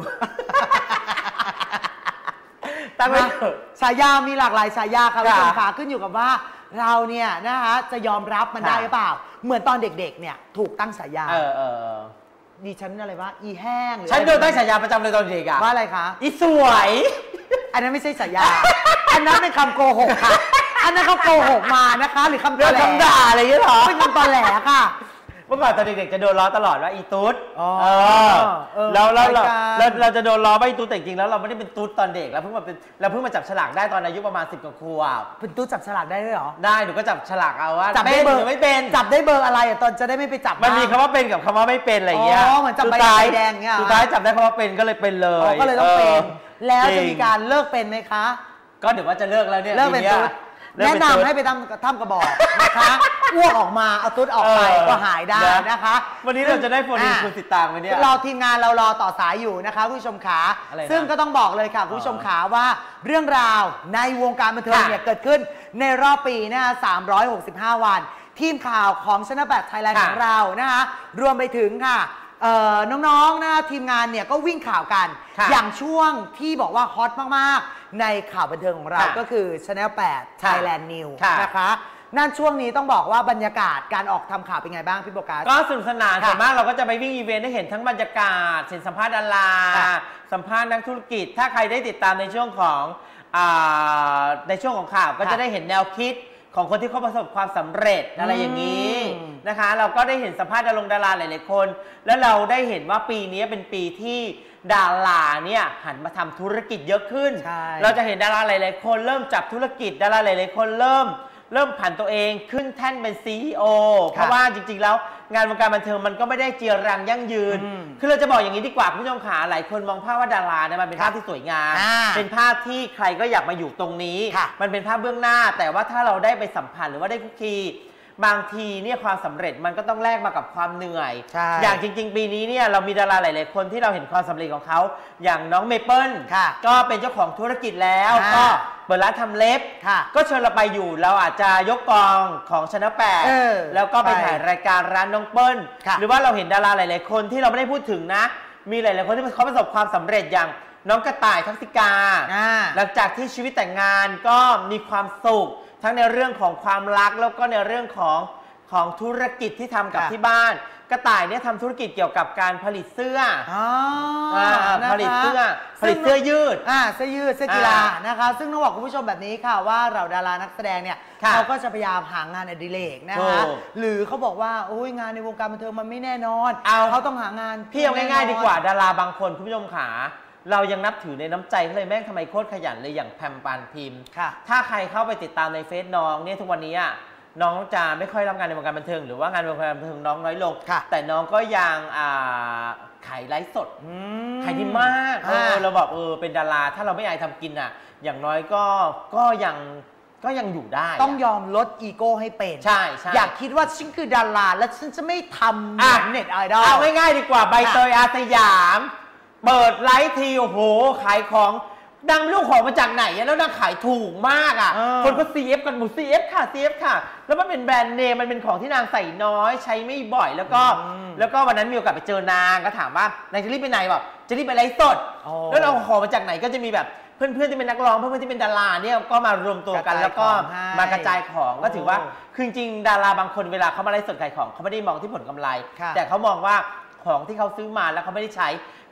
ตั้งไม่ถูกฉายามีหลากหลายฉายาค่ะคุณผู้ชมค่ะขึ้นอยู่กับว่าเราเนี่ยนะคะจะยอมรับมันได้หรือเปล่าเหมือนตอนเด็กๆเนี่ยถูกตั้งฉายาเออเออดิฉันอะไรวะอีแห้งฉันโดนตั้งฉายาประจำเลยตอนเด็กอะว่าอะไรคะอีสวยอันนั้นไม่ใช่ฉายาอันนั้นเป็นคำโกหกค่ะอันนั้นเขาโกหกมานะคะหรือคำตอแหลคำด่าอะไรอย่างเงี้ยหรอเป็นคำตอแหลค่ะเมื่อก่อนตอนเด็กๆจะโดนล้อตลอดว่าอีตุ๊ดแล้วเราเราเราจะโดนล้อว่าอีตุ๊ดแต่จริงๆแล้วเราไม่ได้เป็นตุ๊ดตอนเด็กเราเพิ่งมาเป็นเราเพิ่งมาจับฉลากได้ตอนอายุประมาณสิบกว่าขวบเป็นตุ๊ดจับฉลากได้ด้วยหรอได้หนูก็จับฉลากเอาว่าจับได้เบอร์ไม่เป็นจับได้เบอร์อะไรอ่ะตอนจะได้ไม่ไปจับมันมีคำว่าเป็นกับคำว่าไม่เป็นอะไรอย่างเงี้ยอ๋อเหมือนจับใบแดงเงี้ยสุดท้ายจับได้คำว่าเป็นก็เลยเป็นเลยก็เลยต้องเป็นแล้วจะมีการเลิกเป็นไหมคะก็เดี๋ยวว่าจะเลิกแล้วเนี่ยเลิกเป็นตุ๊ดแนะนำให้ไปทำทำกระบอกนะคะอ้วกออกมาเอาตุ๊ดออกไปก็หายได้นะคะวันนี้เราจะได้โฟนอินคุณติดตามไหมเนี่ยรอทีมงานเรารอต่อสายอยู่นะคะคุณผู้ชมขาซึ่งก็ต้องบอกเลยค่ะคุณผู้ชมขาว่าเรื่องราวในวงการบันเทิงเนี่ยเกิดขึ้นในรอบปีนะคะสามร้อยหกสิบห้าวันทีมข่าวของชนะแบทไทยแลนด์ของเรานะคะรวมไปถึงค่ะน้องๆนะทีมงานเนี่ยก็วิ่งข่าวกันอย่างช่วงที่บอกว่าฮอตมากๆในข่าวบันเทิงของเราก็คือ Channel แปด Thailand News นะคะนั่นช่วงนี้ต้องบอกว่าบรรยากาศการออกทำข่าวเป็นไงบ้างพี่โบกัสก็สนุกสนานส่วนมากเราก็จะไปวิ่งอีเวนต์ได้เห็นทั้งบรรยากาศเห็นสัมภาษณ์ดาราสัมภาษณ์นักธุรกิจถ้าใครได้ติดตามในช่วงของในช่วงของข่าวก็จะได้เห็นแนวคิดของคนที่เขาประสบความสำเร็จอะไรอย่างนี้นะคะเราก็ได้เห็นสัมภาษณ์ดารงดาราหลายๆคนแล้วเราได้เห็นว่าปีนี้เป็นปีที่ดาราเนี่ยหันมาทำธุรกิจเยอะขึ้นเราจะเห็นดาราหลายๆคนเริ่มจับธุรกิจดาราหลายๆคนเริ่มเริ่มผันตัวเองขึ้นแท่นเป็น ซี อี โอ เพราะว่าจริงๆแล้วงานวงการบันเทิงมันก็ไม่ได้เจียรังยั่งยืนคือเราจะบอกอย่างนี้ดีกว่าคุณผู้ชมขาหลายคนมองภาพว่าดาราเนี่ยมันเป็นภาพที่สวยงามเป็นภาพที่ใครก็อยากมาอยู่ตรงนี้มันเป็นภาพเบื้องหน้าแต่ว่าถ้าเราได้ไปสัมผัสหรือว่าได้คุกคีบางทีเนี่ยความสำเร็จมันก็ต้องแลกมากับความเหนื่อยอย่างจริงๆปีนี้เนี่ยเรามีดาราหลายๆคนที่เราเห็นความสำเร็จของเขาอย่างน้องเมเปิลก็เป็นเจ้าของธุรกิจแล้วก็เปิดร้านทำเล็บก็เชิญเราไปอยู่เราอาจจะยกกองของชนะแปดแล้วก็ไปถ่ายรายการร้านน้องเปิ้ลหรือว่าเราเห็นดาราหลายๆคนที่เราไม่ได้พูดถึงนะมีหลายๆคนที่เขาประสบความสำเร็จอย่างน้องกระต่ายทักษิกาหลังจากที่ชีวิตแต่งงานก็มีความสุขทั้งในเรื่องของความรักแล้วก็ในเรื่องของของธุรกิจที่ทำกับที่บ้านกระต่ายเนี่ยทำธุรกิจเกี่ยวกับการผลิตเสื้อผลิตเสื้อผลิตเสื้อยืดอ่าเสื้อยืดเสื้อกีฬานะคะซึ่งต้องบอกคุณผู้ชมแบบนี้ค่ะว่าเราดารานักแสดงเนี่ยเขาก็จะพยายามหางานอดิเรกนะคะหรือเขาบอกว่าโอ้ยงานในวงการบันเทิงมันไม่แน่นอนเขาต้องหางานพี่เอาง่ายๆดีกว่าดาราบางคนคุณผู้ชมขาเรายังนับถือในน้ำใจเขาเลยแม่งทำไมโคตรขยันเลยอย่างแพมปานพิมพ์ถ้าใครเข้าไปติดตามในเฟซน้องเนี่ยทุกวันนี้น้องจะไม่ค่อยรับงานในวงการบันเทิงหรือว่างานในวงการบันเทิงน้องน้อยลงแต่น้องก็ยังขายไลฟ์สดขายดีมากเออเราบอกเออเป็นดาราถ้าเราไม่อายทำกินอ่ะอย่างน้อยก็ก็ยังก็ยังอยู่ได้ต้องยอมลดอีโก้ให้เป็นใช่ใช่อยากคิดว่าฉันคือดาราและฉันจะไม่ทำเหมือนเน็ตไอดอลเอาง่ายๆดีกว่าใบเตยอาสยามเปิดไลฟ์ทีโอ้โหขายของดังไม่รู้ของมาจากไหนแล้วนางขายถูกมากอ่ะคนก็ ซี เอฟ กันหมด ซี เอฟ ค่ะ ซี เอฟ ค่ะแล้วมันเป็นแบรนด์เนมมันเป็นของที่นางใส่น้อยใช้ไม่บ่อยแล้วก็แล้วก็วันนั้นมีโอกาสไปเจอนางก็ถามว่านางจะรีบไปไหนบอกจะรีบไปไลฟ์สดแล้วเราของมาจากไหนก็จะมีแบบเพื่อนๆที่เป็นนักร้องเพื่อนๆที่เป็นดาราเนี่ยก็มารวมตัวกันแล้วก็มากระจายของก็ถือว่าคือจริงดาราบางคนเวลาเขามาไลฟ์สดขายของเขาไม่ได้มองที่ผลกำไรแต่เขามองว่าของที่เขาซื้อมาแล้วเขาไม่ได้ใช้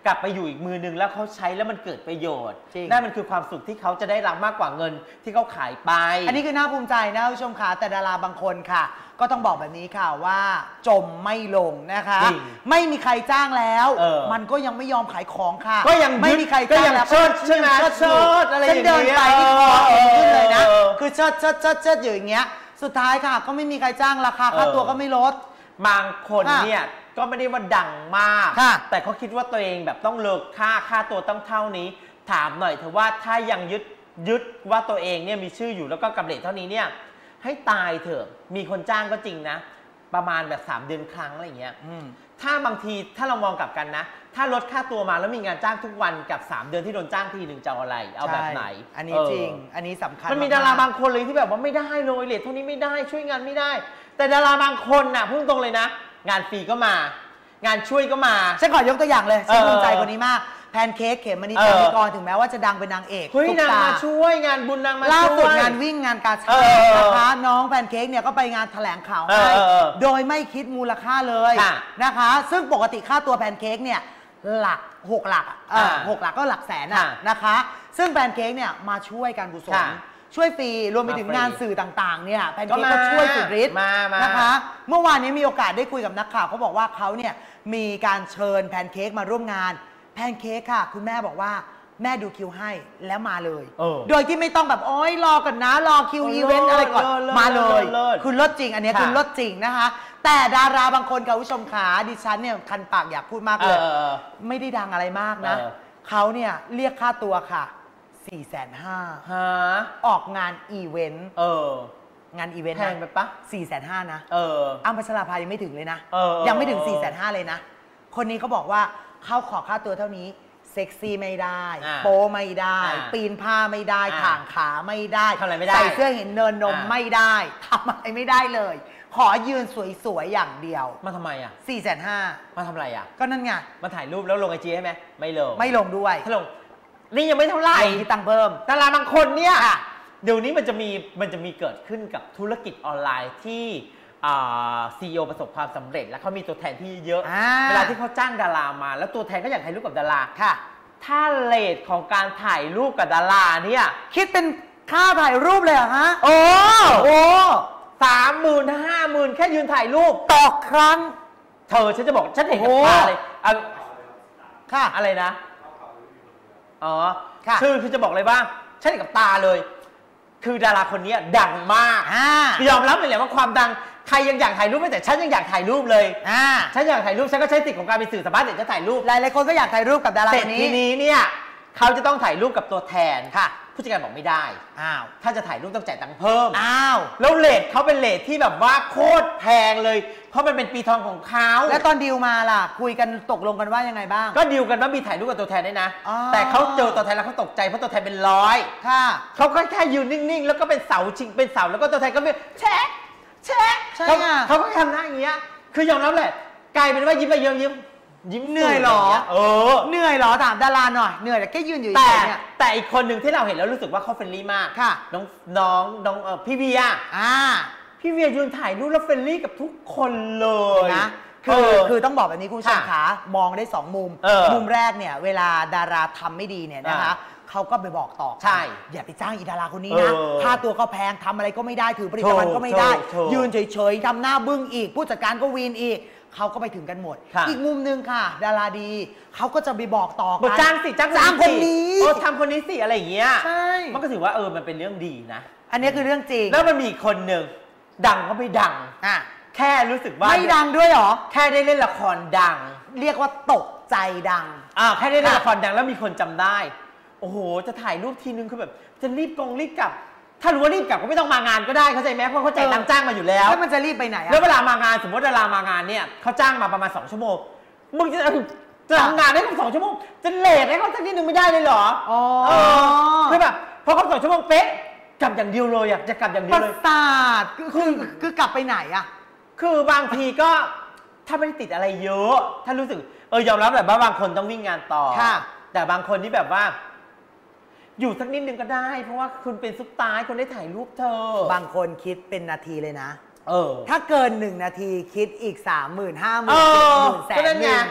กลับไปอยู่อีกมือนึงแล้วเขาใช้แล้วมันเกิดประโยชน์จริงนั่นมันคือความสุขที่เขาจะได้รับมากกว่าเงินที่เขาขายไปอันนี้คือน่าภูมิใจนะผู้ชมค่ะแต่ดาราบางคนค่ะ ก็ต้องบอกแบบนี้ค่ะว่าจมไม่ลงนะคะไม่มีใครจ้างแล้วมันก็ยังไม่ยอมขายของค่ะก็ยังไม่มีใครจ้างแล้วเชิดใช่ไหมเชิดอะไรอย่างเงี้ยเดินไปที่คอเองขึ้นเลยนะคือเชิดเชิดเชิดเชิดอยู่อย่างเงี้ยสุดท้ายค่ะก็ไม่มีใครจ้างราคาค่าตัวก็ไม่ลดบางคนเนี่ยก็ไม่ได้ว่าดังมากแต่เขาคิดว่าตัวเองแบบต้องเลิกค่าค่าตัวต้องเท่านี้ถามหน่อยเถอะว่าถ้ายังยึดยึดว่าตัวเองเนี่ยมีชื่ออยู่แล้วก็กำเนิดเท่านี้เนี่ยให้ตายเถอะมีคนจ้างก็จริงนะประมาณแบบสามเดือนครั้งอะไรอย่างเงี้ยถ้าบางทีถ้าเรามองกลับกันนะถ้าลดค่าตัวมาแล้วมีงานจ้างทุกวันกับสามเดือนที่โดนจ้างทีหนึ่งจะเอาอะไรเอาแบบไหนอันนี้จริงอันนี้สำคัญมันมีดาราบางคนเลยที่แบบว่าไม่ได้เลยเลทเท่านี้ไม่ได้ช่วยงานไม่ได้แต่ดาราบางคนน่ะพูดตรงเลยนะงานฟรีก็มางานช่วยก็มาฉันขอยกตัวอย่างเลยฉันภูมิใจคนนี้มากแพนเค้กเขมมณีจามิกรถึงแม้ว่าจะดังเป็นนางเอกเฮ้ยนางมาช่วยงานบุญนางมาช่วยล่าสุดงานวิ่งงานกาชาดนะคะน้องแพนเค้กเนี่ยก็ไปงานแถลงข่าวให้โดยไม่คิดมูลค่าเลยนะคะซึ่งปกติค่าตัวแพนเค้กเนี่ยหลักหกหลักหกหลักก็หลักแสนนะคะซึ่งแพนเค้กเนี่ยมาช่วยการกุศลช่วยฟรีรวมไปถึงงานสื่อต่างๆเนี่ยแพนเค้กก็ช่วยสุดฤทธิ์นะคะเมื่อวานนี้มีโอกาสได้คุยกับนักข่าวเขาบอกว่าเขาเนี่ยมีการเชิญแพนเค้กมาร่วมงานแพนเค้กค่ะคุณแม่บอกว่าแม่ดูคิวให้แล้วมาเลยโดยที่ไม่ต้องแบบโอ๊ยรอกันนะรอคิวอีเวนต์อะไรก่อนมาเลยคุณลดจริงอันนี้คุณลดจริงนะคะแต่ดาราบางคนค่ะผู้ชมขาดิฉันเนี่ยคันปากอยากพูดมากเลยไม่ได้ดังอะไรมากนะเขาเนี่ยเรียกค่าตัวค่ะสี่แสนห้าออกงานอีเวนต์งานอีเวนต์แพงไปปะสี่แสนห้านะเอออ้ำพัชราภายังไม่ถึงเลยนะยังไม่ถึงสี่แสนห้าเลยนะคนนี้เขาบอกว่าเขาขอค่าตัวเท่านี้เซ็กซี่ไม่ได้โป้ไม่ได้ปีนผ้าไม่ได้ถ่างขาไม่ได้ใส่เสื้อเห็นเนินนมไม่ได้ทำอะไรไม่ได้เลยขอยืนสวยๆอย่างเดียวมาทำไมอ่ะสี่แสนห้ามาทำอะไรอ่ะก็นั่นไงมาถ่ายรูปแล้วลงไอจีให้ไหมไม่ลงไม่ลงด้วยถ้าลงนี่ยังไม่เท่าไหร่ที่ตังเพิ่มดาราบางคนเนี่ยเดี๋ยวนี้มันจะมีมันจะมีเกิดขึ้นกับธุรกิจออนไลน์ที่ซีอีโอประสบความสำเร็จแล้วเขามีตัวแทนที่เยอะเวลาที่เขาจ้างดารามาแล้วตัวแทนก็อยากถ่ายรูปกับดาราค่ะถ้าเรทของการถ่ายรูปกับดาราเนี่ยคิดเป็นค่าถ่ายรูปเลยเหรอฮะโอ้โหสามหมื่นห้าหมื่นแค่ยืนถ่ายรูปต่อครั้งเธอฉันจะบอกฉันเห็นกับตาเลยค่ะอะไรนะอ๋อคือคือจะบอกเลยว่าฉันเห็นกับตาเลยคือดาราคนนี้ดังมากยอมรับเลยแหละว่าความดังใครยังอยากถ่ายรูปไม่แต่ฉันยังอยากถ่ายรูปเลยฉันอยากถ่ายรูปฉันก็ใช้สิทธิ์ของการเป็นสื่อสัมภาษณ์เด็กจะถ่ายรูปหลายๆคนก็อยากถ่ายรูปกับดาราคนนี้ทีนี้เนี่ยเขาจะต้องถ่ายรูปกับตัวแทนค่ะผู้จัดการบอกไม่ได้อ้าวถ้าจะถ่ายรูปต้องจ่ายตังค์เพิ่มอ้าวแล้วเรทเขาเป็นเรทที่แบบว่าโคตรแพงเลยเพราะมันเป็นปีทองของเขาแล้วตอนดีลมาล่ะคุยกันตกลงกันว่ายังไงบ้างก็ดีลกันว่ามีถ่ายรูปกับตัวแทนได้นะแต่เขาเจอตัวแทนแล้วเขาตกใจเพราะตัวแทนเป็นร้อยค่ะเขาก็แค่ยืนนิ่งๆแล้วก็เป็นเสาชิงเป็นเสาแล้วก็ตัวแทนก็เป็นแชะแชะเขาเขาก็ทำหน้าอย่างเงี้ยคือยอมรับแหละกลายเป็นว่ายิ้มไปยิ้มยิ้มยิ้มเหนื่อยหรอเออเหนื่อยหรอถามดาราหน่อยเหนื่อยแต่แค่ยืนอยู่แต่แต่อีกคนหนึ่งที่เราเห็นแล้วรู้สึกว่าเขาเฟรนลี่มากค่ะน้องน้องน้องเออพี่เวียอ่าพี่เวียยืนถ่ายรูปแล้วเฟรนลี่กับทุกคนเลยนะคือคือต้องบอกแบบนี้คุณผู้ชมขามองได้สองมุมมุมแรกเนี่ยเวลาดาราทำไม่ดีเนี่ยนะคะเขาก็ไปบอกต่อใช่อย่าไปจ้างอีดาราคนนี้นะค่าตัวก็แพงทำอะไรก็ไม่ได้ถือผลิตภัณฑ์ก็ไม่ได้ยืนเฉยๆทำหน้าบึ้งอีกผู้จัดการก็วีนอีกเขาก็ไปถึงกันหมดอีกมุมนึงค่ะดาราดีเขาก็จะไปบอกต่อกันจ้างสิจ้างจ้างคนนี้โอ้ทำคนนี้สิอะไรอย่างเงี้ยใช่มันก็ถือว่าเออมันเป็นเรื่องดีนะอันนี้คือเรื่องจริงแล้วมันมีคนหนึ่งดังก็ไม่ดังอ่ะแค่รู้สึกว่าไม่ดังด้วยหรอแค่ได้เล่นละครดังเรียกว่าตกใจดังอ่าแค่ได้เล่นละครดังแล้วมีคนจำได้โอ้โหจะถ่ายรูปทีนึงคือแบบจะรีบกงรีบกลับถ้ารู้ว่ารีบกลับก็ไม่ต้องมางานก็ได้เข้าใจไหมเพราะเขาจ่ายตังค์จ้างมาอยู่แล้วแล้วมันจะรีบไปไหนแล้วเวลามางานสมมติดารามางานเนี่ยเขาจ้างมาประมาณสองชั่วโมงมึงจะจะทำงานได้แค่สองชั่วโมงจะเลทให้เขาสักนิดนึงไม่ได้เลยเหรออ๋อคือแบบพอเขาสองชั่วโมงเป๊ะกลับอย่างเดียวเลยอยากจะกลับอย่างเดียวเลยประสาทคือคือกลับไปไหนอะคือบางทีก็ถ้าไม่ได้ติดอะไรเยอะถ้ารู้สึกเออยอมรับแบบว่าบางคนต้องวิ่งงานต่อแต่บางคนที่แบบว่าอยู่สักนิดนึงก็ได้เพราะว่าคุณเป็นซุปตาร์คนได้ถ่ายรูปเธอบางคนคิดเป็นนาทีเลยนะเออถ้าเกินหนึ่งนาทีคิดอีกสามหมื่นห้าหมื่นเจ็ดหมื่นแสนหนึ่ง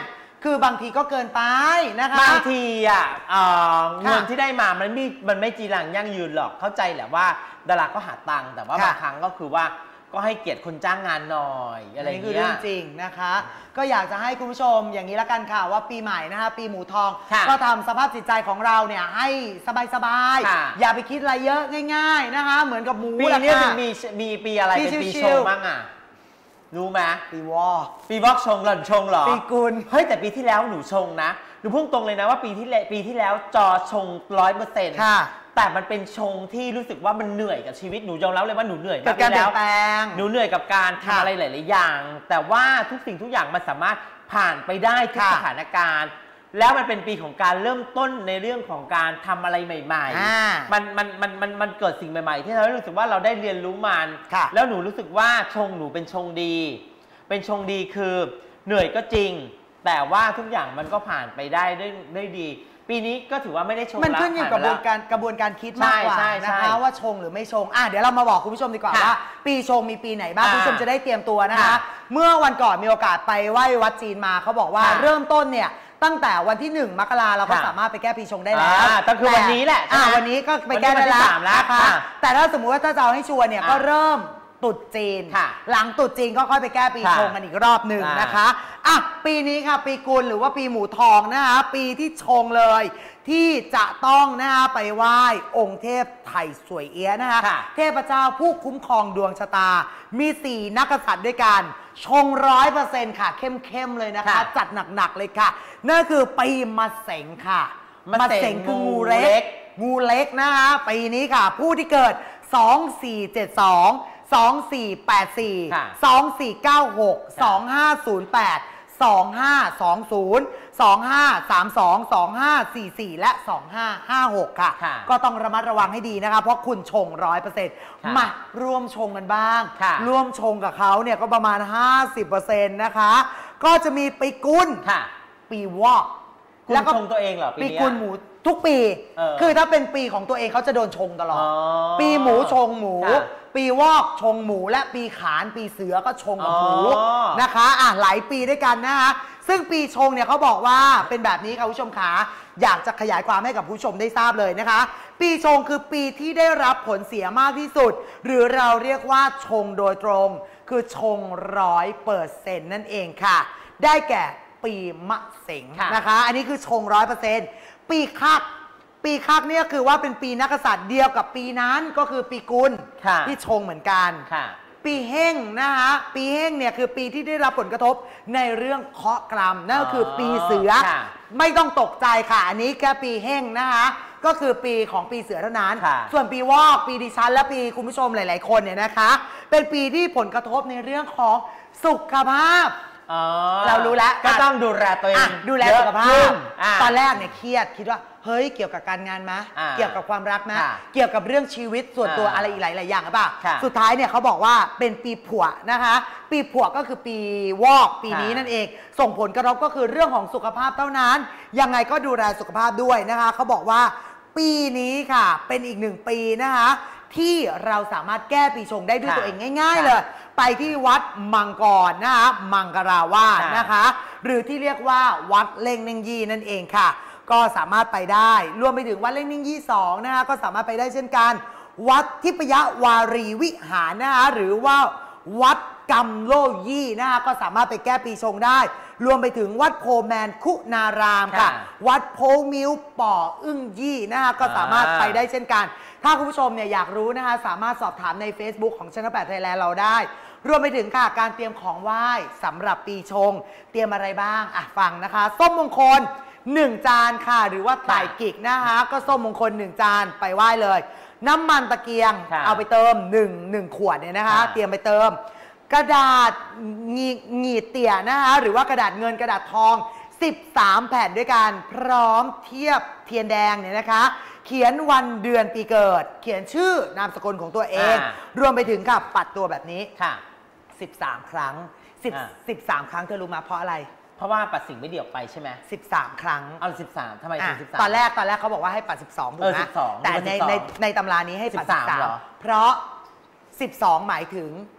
คือบางทีก็เกินไปนะคะบางทีอ่ะเงินที่ได้มามันไม่มันไม่จีรังยั่งยืนหรอกเข้าใจแหละว่าดาราก็หาตังค์แต่ว่าบางครั้งก็คือว่าก็ให้เกียรติคนจ้างงานหน่อยอะไรอย่างเงี้ยนี่คือเรื่องจริงนะคะก็อยากจะให้คุณผู้ชมอย่างนี้ละกันค่ะว่าปีใหม่นะคะปีหมูทองก็ทำสภาพจิตใจของเราเนี่ยให้สบายๆอย่าไปคิดอะไรเยอะง่ายๆนะคะเหมือนกับหมูปีนี้มีมีปีอะไรเป็นปีชงบ้างอ่ะรู้ไหมปีวอปีวอกชงหล่อนชงหรอปีกุลเฮ้ยแต่ปีที่แล้วหนูชงนะหนูพุ่งตรงเลยนะว่าปีที่ปีที่แล้วจอชงร้อยเปอร์เซ็นต์แต่มันเป็นชงที่รู้สึกว่ามันเหนื่อยกับชีวิตหนูยอมรับเลยว่าหนูเหนื่อยมากแล้วหนูเหนื่อยกับการทำอะไรหลายๆอย่างแต่ว่าทุกสิ่งทุกอย่างมันสามารถผ่านไปได้ทุกสถานการณ์แล้วมันเป็นปีของการเริ่มต้นในเรื่องของการทำอะไรใหม่ๆมันมันมันมันมันเกิดสิ่งใหม่ๆที่เรารู้สึกว่าเราได้เรียนรู้มันแล้วหนูรู้สึกว่าชงหนูเป็นชงดีเป็นชงดีคือเหนื่อยก็จริงแต่ว่าทุกอย่างมันก็ผ่านไปได้ได้ได้ดีปีนี้ก็ถือว่าไม่ได้ชงมันขึ้นอยู่กับกระบวนการกระบวนการคิดมากกว่านะคะว่าชงหรือไม่ชงอ่ะเดี๋ยวเรามาบอกคุณผู้ชมดีกว่าว่าปีชงมีปีไหนบ้างคุณผู้ชมจะได้เตรียมตัวนะคะเมื่อวันก่อนมีโอกาสไปไหว้วัดจีนมาเขาบอกว่าเริ่มต้นเนี่ยตั้งแต่วันที่หนึ่งมกราเราก็สามารถไปแก้ปีชงได้แล้วตั้งคือวันนี้แหละวันนี้ก็ไปแก้ได้แล้วนะคะแต่ถ้าสมมุติว่าถ้าจะเอาให้ชัวร์เนี่ยก็เริ่มตุดจีนหลังตุดจีนก็ค่อยไปแก้ปีชงกันอีกรอบหนึ่งนะคะอ่ะปีนี้ค่ะปีกุลหรือว่าปีหมูทองนะคะปีที่ชงเลยที่จะต้องนะคะไปไหว้องค์เทพไถ่สวยเอี้ยะนะคะเทพเจ้าผู้คุ้มครองดวงชะตามีสี่นักกษัตริย์ด้วยกันชงร้อยเปอร์เซ็นต์ค่ะเข้มๆเลยนะคะจัดหนักๆเลยค่ะนั่นคือปีมะเสงค่ะมะเสงคืองูเล็กงูเล็กนะคะปีนี้ค่ะผู้ที่เกิดสอง สี่ เจ็ด สองสอง สี่ แปด สี่ สอง สี่ เก้า หก สอง ห้า ศูนย์ แปด สอง ห้า สอง ศูนย์ สอง ห้า สาม สอง สอง ห้า สี่ สี่ และ สอง ห้า ห้า หก ค่ะก็ต้องระมัดระวังให้ดีนะคะเพราะคุณชง ร้อยเปอร์เซ็นต์ มาร่วมชงกันบ้างร่วมชงกับเขาเนี่ยก็ประมาณ ห้าสิบเปอร์เซ็นต์ นะคะก็จะมีปีกุลปีวอกแล้วก็ชงตัวเองเหรอปีกุลหมูทุกปีคือถ้าเป็นปีของตัวเองเขาจะโดนชงตลอดปีหมูชงหมูปีวอกชงหมูและปีขานปีเสือก็ชงกับหมูนะคะอ่ะหลายปีด้วยกันนะคะซึ่งปีชงเนี่ยเขาบอกว่าเป็นแบบนี้ค่ะผู้ชมขาอยากจะขยายความให้กับผู้ชมได้ทราบเลยนะคะปีชงคือปีที่ได้รับผลเสียมากที่สุดหรือเราเรียกว่าชงโดยตรงคือชงร้อยเปอร์เซ็นต์นั่นเองค่ะได้แก่ปีมะเสงนะคะอันนี้คือชงร้อยเปอร์เซ็นต์ปีคักปีคักเนี่ยคือว่าเป็นปีนักกษัตริย์เดียวกับปีนั้นก็คือปีกุลที่ชงเหมือนกันปีเฮ่งนะคะปีเฮ่งเนี่ยคือปีที่ได้รับผลกระทบในเรื่องเคราะห์กรรมนั่นก็คือปีเสือไม่ต้องตกใจค่ะอันนี้แค่ปีเฮ่งนะคะก็คือปีของปีเสือเท่านั้นส่วนปีวอกปีดิฉันและปีคุณผู้ชมหลายๆคนเนี่ยนะคะเป็นปีที่ผลกระทบในเรื่องของสุขภาพเรารู้แล้วก็ต้องดูแลตัวเองดูแลสุขภาพตอนแรกเนี่ยเครียดคิดว่าเฮ้ยเกี่ยวกับการงานไหมเกี่ยวกับความรักไหมเกี่ยวกับเรื่องชีวิตส่วนตัวอะไรอีกหลายๆอย่างหรือเปล่าสุดท้ายเนี่ยเขาบอกว่าเป็นปีผุนะคะปีผุก็คือปีวอกปีนี้นั่นเองส่งผลกระทบก็คือเรื่องของสุขภาพเท่านั้นยังไงก็ดูแลสุขภาพด้วยนะคะเขาบอกว่าปีนี้ค่ะเป็นอีกหนึ่งปีนะคะที่เราสามารถแก้ปีชงได้ด้วยตัวเองง่ายๆเลยไปที่วัดมังกรนะคะมังกราวาสนะคะหรือที่เรียกว่าวัดเล่งเน่งยี่นั่นเองค่ะก็สามารถไปได้รวมไปถึงวัดเล่งเน่งยี่สองนะคะก็สามารถไปได้เช่นกันวัดทิพยวารีวิหารนะคะหรือว่าวัดกำโลยี่นะคะก็สามารถไปแก้ปีชงได้รวมไปถึงวัดโพแมนคุณารามค่ะวัดโพมิวป่ออึ้งยี่นะคะก็สามารถไปได้เช่นกันถ้าคุณผู้ชมเนี่ยอยากรู้นะคะสามารถสอบถามใน Facebook ของ Channel แปด Thailand เราได้รวมไปถึงค่ะการเตรียมของไหว้สำหรับปีชงเตรียมอะไรบ้างอ่ะฟังนะคะส้มมงคลหนึ่งจานค่ะหรือว่าไต่กิกนะคะก็ส้มมงคลหนึ่งจานไปไหว้เลยน้ำมันตะเกียงเอาไปเติมหนึ่ง หนึ่งขวดเนี่ยนะคะเตรียมไปเติมกระดาษงีงีเตี่ยนะคะหรือว่ากระดาษเงินกระดาษทองสิบสามแผ่นด้วยกันพร้อมเทียบเทียนแดงเนี่ยนะคะเขียนวันเดือนปีเกิดเขียนชื่อนามสกุลของตัวเองรวมไปถึงกับปัดตัวแบบนี้สิบสามครั้งสิบสามครั้งเธอรู้มาเพราะอะไรเพราะว่าปัดสิ่งไม่ดีออกไปใช่ไหมสิบสามครั้งเอาสิบสามทำไมถึงสิบสามตอนแรกตอนแรกเขาบอกว่าให้ปัดสิบสองถูกไหมแต่ในในในตำรานี้ให้ปัดสิบสามเพราะสิบสองหมายถึง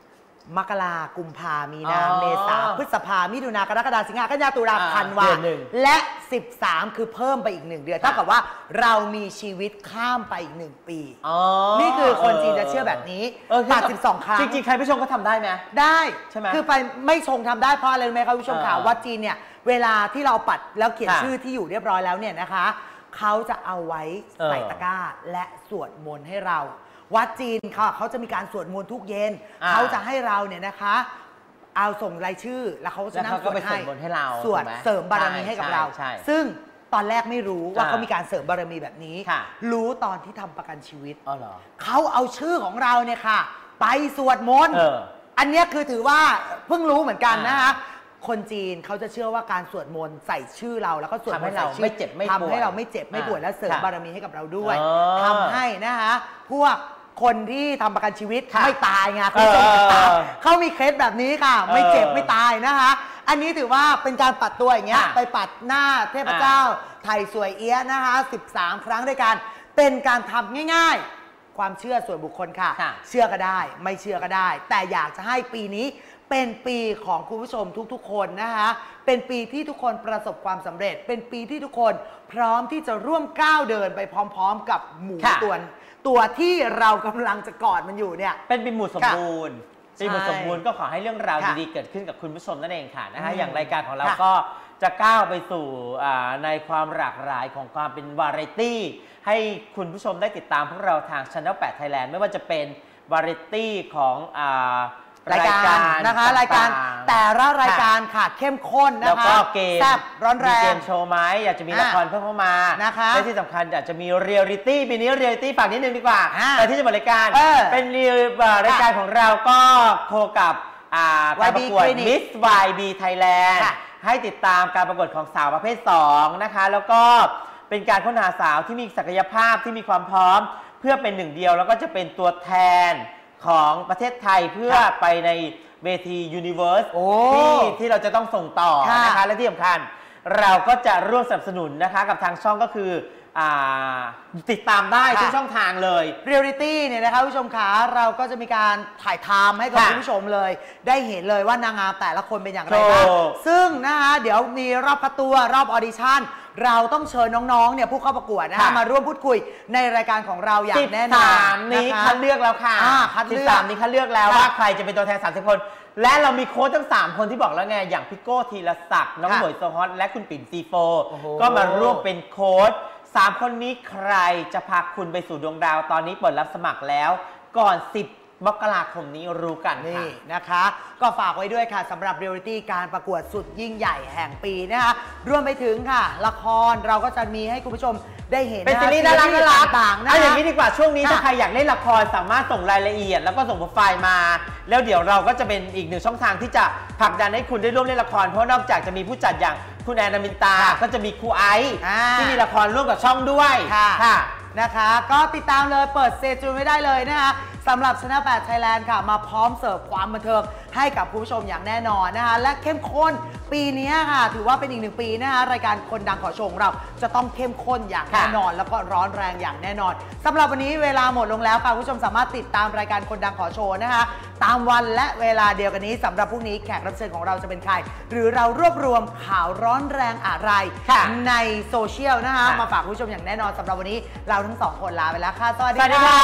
มกรากุมภามีนาเมษาพฤษภามิถุนากรกฎาสิงหากันยาตุลาธันวาและสิบสามคือเพิ่มไปอีกหนึ่งเดือนเท่ากับว่าเรามีชีวิตข้ามไปอีกหนึ่งปีนี่คือคนจีนจะเชื่อแบบนี้ปัดสิบสองครั้งจริงๆใครผู้ชมก็ทำได้ไหมได้ใช่ไหมคือไปไม่ชงทำได้เพราะอะไรรู้ไหมครับผู้ชมข่าววัดจีนเนี่ยเวลาที่เราปัดแล้วเขียนชื่อที่อยู่เรียบร้อยแล้วเนี่ยนะคะเขาจะเอาไว้ใส่ตะกร้าและสวดมนต์ให้เราวัดจีนเขาเขาจะมีการสวดมนต์ทุกเย็นเขาจะให้เราเนี่ยนะคะเอาส่งรายชื่อแล้วเขาจะนั่งสวดให้สวดเสริมบารมีให้กับเราซึ่งตอนแรกไม่รู้ว่าเขามีการเสริมบารมีแบบนี้รู้ตอนที่ทำประกันชีวิตเขาเอาชื่อของเราเนี่ยค่ะไปสวดมนต์อันนี้คือถือว่าเพิ่งรู้เหมือนกันนะคะคนจีนเขาจะเชื่อว่าการสวดมนต์ใส่ชื่อเราแล้วก็สวดมนต์ใส่ชื่อทำให้เราไม่เจ็บไม่ป่วยและเสริมบารมีให้กับเราด้วยทำให้นะคะพวกคนที่ทำประกันชีวิตไม่ตายไงคุณผู้ชมเขามีเคล็ดแบบนี้ค่ะไม่เจ็บไม่ตายนะคะอันนี้ถือว่าเป็นการปัดตัวอย่างเงี้ยไปปัดหน้าเทพเจ้าไทยสวยเอี้ยนะคะสิบสามครั้งด้วยกันเป็นการทำง่ายๆความเชื่อส่วนบุคคลค่ะเชื่อก็ได้ไม่เชื่อก็ได้แต่อยากจะให้ปีนี้เป็นปีของคุณผู้ชมทุกๆคนนะคะเป็นปีที่ทุกคนประสบความสำเร็จเป็นปีที่ทุกคนพร้อมที่จะร่วมก้าวเดินไปพร้อมๆกับหมูตัวตัวที่เรากำลังจะกอดมันอยู่เนี่ยเป็นปีหมูสมบูรณ์ปีหมูสมบูรณ์ก็ขอให้เรื่องราวดีๆเกิดขึ้นกับคุณผู้ชมนั่นเองค่ะนะคะอย่างรายการของเราก็จะก้าวไปสู่ในความหลากหลายของความเป็นวาไรตี้ให้คุณผู้ชมได้ติดตามพวกเราทาง Channel แปด Thailand ไม่ว่าจะเป็นวาไรตี้ของรายการนะคะรายการแต่ละรายการค่ะเข้มข้นนะคะแล้วก็เกมแซ่บร้อนแรงมีเกมโชว์ไหมอยากจะมีละครเพิ่มเข้ามานะคะและที่สำคัญอยากจะมีเรียลลิตี้ปีนี้เรียลลิตี้ฝากนิดนึงดีกว่าแต่ที่จะบอกรายการเป็นรายการของเราก็โคกับการประกวด Miss วาย บี Thailand ให้ติดตามการประกวดของสาวประเภทสองนะคะแล้วก็เป็นการค้นหาสาวที่มีศักยภาพที่มีความพร้อมเพื่อเป็นหนึ่งเดียวแล้วก็จะเป็นตัวแทนของประเทศไทยเพื่อไปในเวที Universe ที่ที่เราจะต้องส่งต่อนะคะและที่สำคัญเราก็จะร่วมสนับสนุนนะคะกับทางช่องก็คือติดตามได้ทุกช่องทางเลยเรียลลิตี้เนี่ยนะคะผู้ชมขาเราก็จะมีการถ่ายทำให้กับคุณผู้ชมเลยได้เห็นเลยว่านางงามแต่ละคนเป็นอย่างไรบ้างซึ่งนะคะเดี๋ยวมีรอบคัดตัวรอบออดิชั่นเราต้องเชิญน้องๆเนี่ยผู้เข้าประกวดนะคะมาร่วมพูดคุยในรายการของเราอย่างแน่นอนสิบสามนี้คัดเลือกแล้วค่ะสิบสามนี้คัดเลือกแล้วว่าใครจะเป็นตัวแทนสามสิบคนและเรามีโค้ชทั้งสามคนที่บอกแล้วไงอย่างพี่โก้ธีรศักดิ์น้องหมวยโซฮอตและคุณปิ่นซีโฟก็มาร่วมเป็นโค้ชสามคนนี้ใครจะพาคุณไปสู่ดวงดาวตอนนี้เปิดรับสมัครแล้วก่อนสิบมกราคมนี้รู้กันนี่นะคะก็ฝากไว้ด้วยค่ะสำหรับเรียลลิตี้การประกวดสุดยิ่งใหญ่แห่งปีนะคะรวมไปถึงค่ะละครเราก็จะมีให้คุณผู้ชมได้เห็นเป็นซีรีส์น่ารักน่ารักต่างๆเอาอย่างนี้ดีกว่าช่วงนี้ถ้าใครอยากเล่นละครสามารถส่งรายละเอียดแล้วก็ส่งโปรไฟล์มาแล้วเดี๋ยวเราก็จะเป็นอีกหนึ่งช่องทางที่จะผลักดันให้คุณได้ร่วมเล่นละครเพราะนอกจากจะมีผู้จัดอย่างคุณแอนนามินตาก็จะมีครูไอซ์ที่มีละครร่วมกับช่องด้วยค่ะนะคะก็ติดตามเลยเปิดเซจูไม่ได้เลยนะคะสำหรับ Channel แปด Thailand ค่ะมาพร้อมเสิร์ฟความบันเทิงให้กับคุณผู้ชมอย่างแน่นอนนะคะและเข้มข้นปีนี้ค่ะถือว่าเป็นอีกหนึ่งปีนะคะรายการคนดังขอโชว์ของเราจะต้องเข้มข้นอย่างแน่นอนแล้วก็ร้อนแรงอย่างแน่นอนสำหรับวันนี้เวลาหมดลงแล้วค่ะคุณผู้ชมสามารถติดตามรายการคนดังขอโชว์นะคะตามวันและเวลาเดียวกันนี้สำหรับพรุ่งนี้แขกรับเชิญของเราจะเป็นใครหรือเรารวบรวมข่าวร้อนแรงอะไรในโซเชียลนะคะมาฝากคุณผู้ชมอย่างแน่นอนสำหรับวันนี้เราทั้งสองคนลาไปแล้วค่ะสวัสดีค่ะ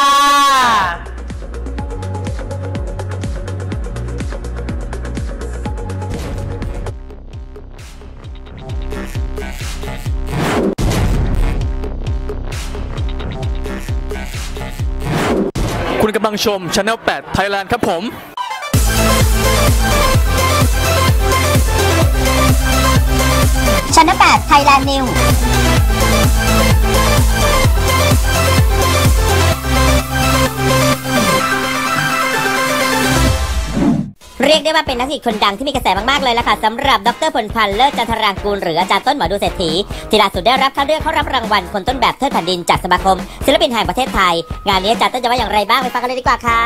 คุณกำลังชม Channel แปด Thailand ครับผม Channel แปด Thailand News เรียกได้ว่าเป็นนักธุรกิจคนดังที่มีกระแสมากๆเลยล่ะค่ะสำหรับดร.พลพันธ์เลิศจันทรางกูลหรืออาจารย์ต้นหมอดูเศรษฐีที่ล่าสุดได้รับคัดเลือกเข้ารับรางวัลคนต้นแบบเทิดแผ่นดินจากสมาคมศิลปินแห่งประเทศไทยงานนี้อาจารย์ต้นจะว่าอย่างไรบ้างไปฟังกันเลยดีกว่าค่ะ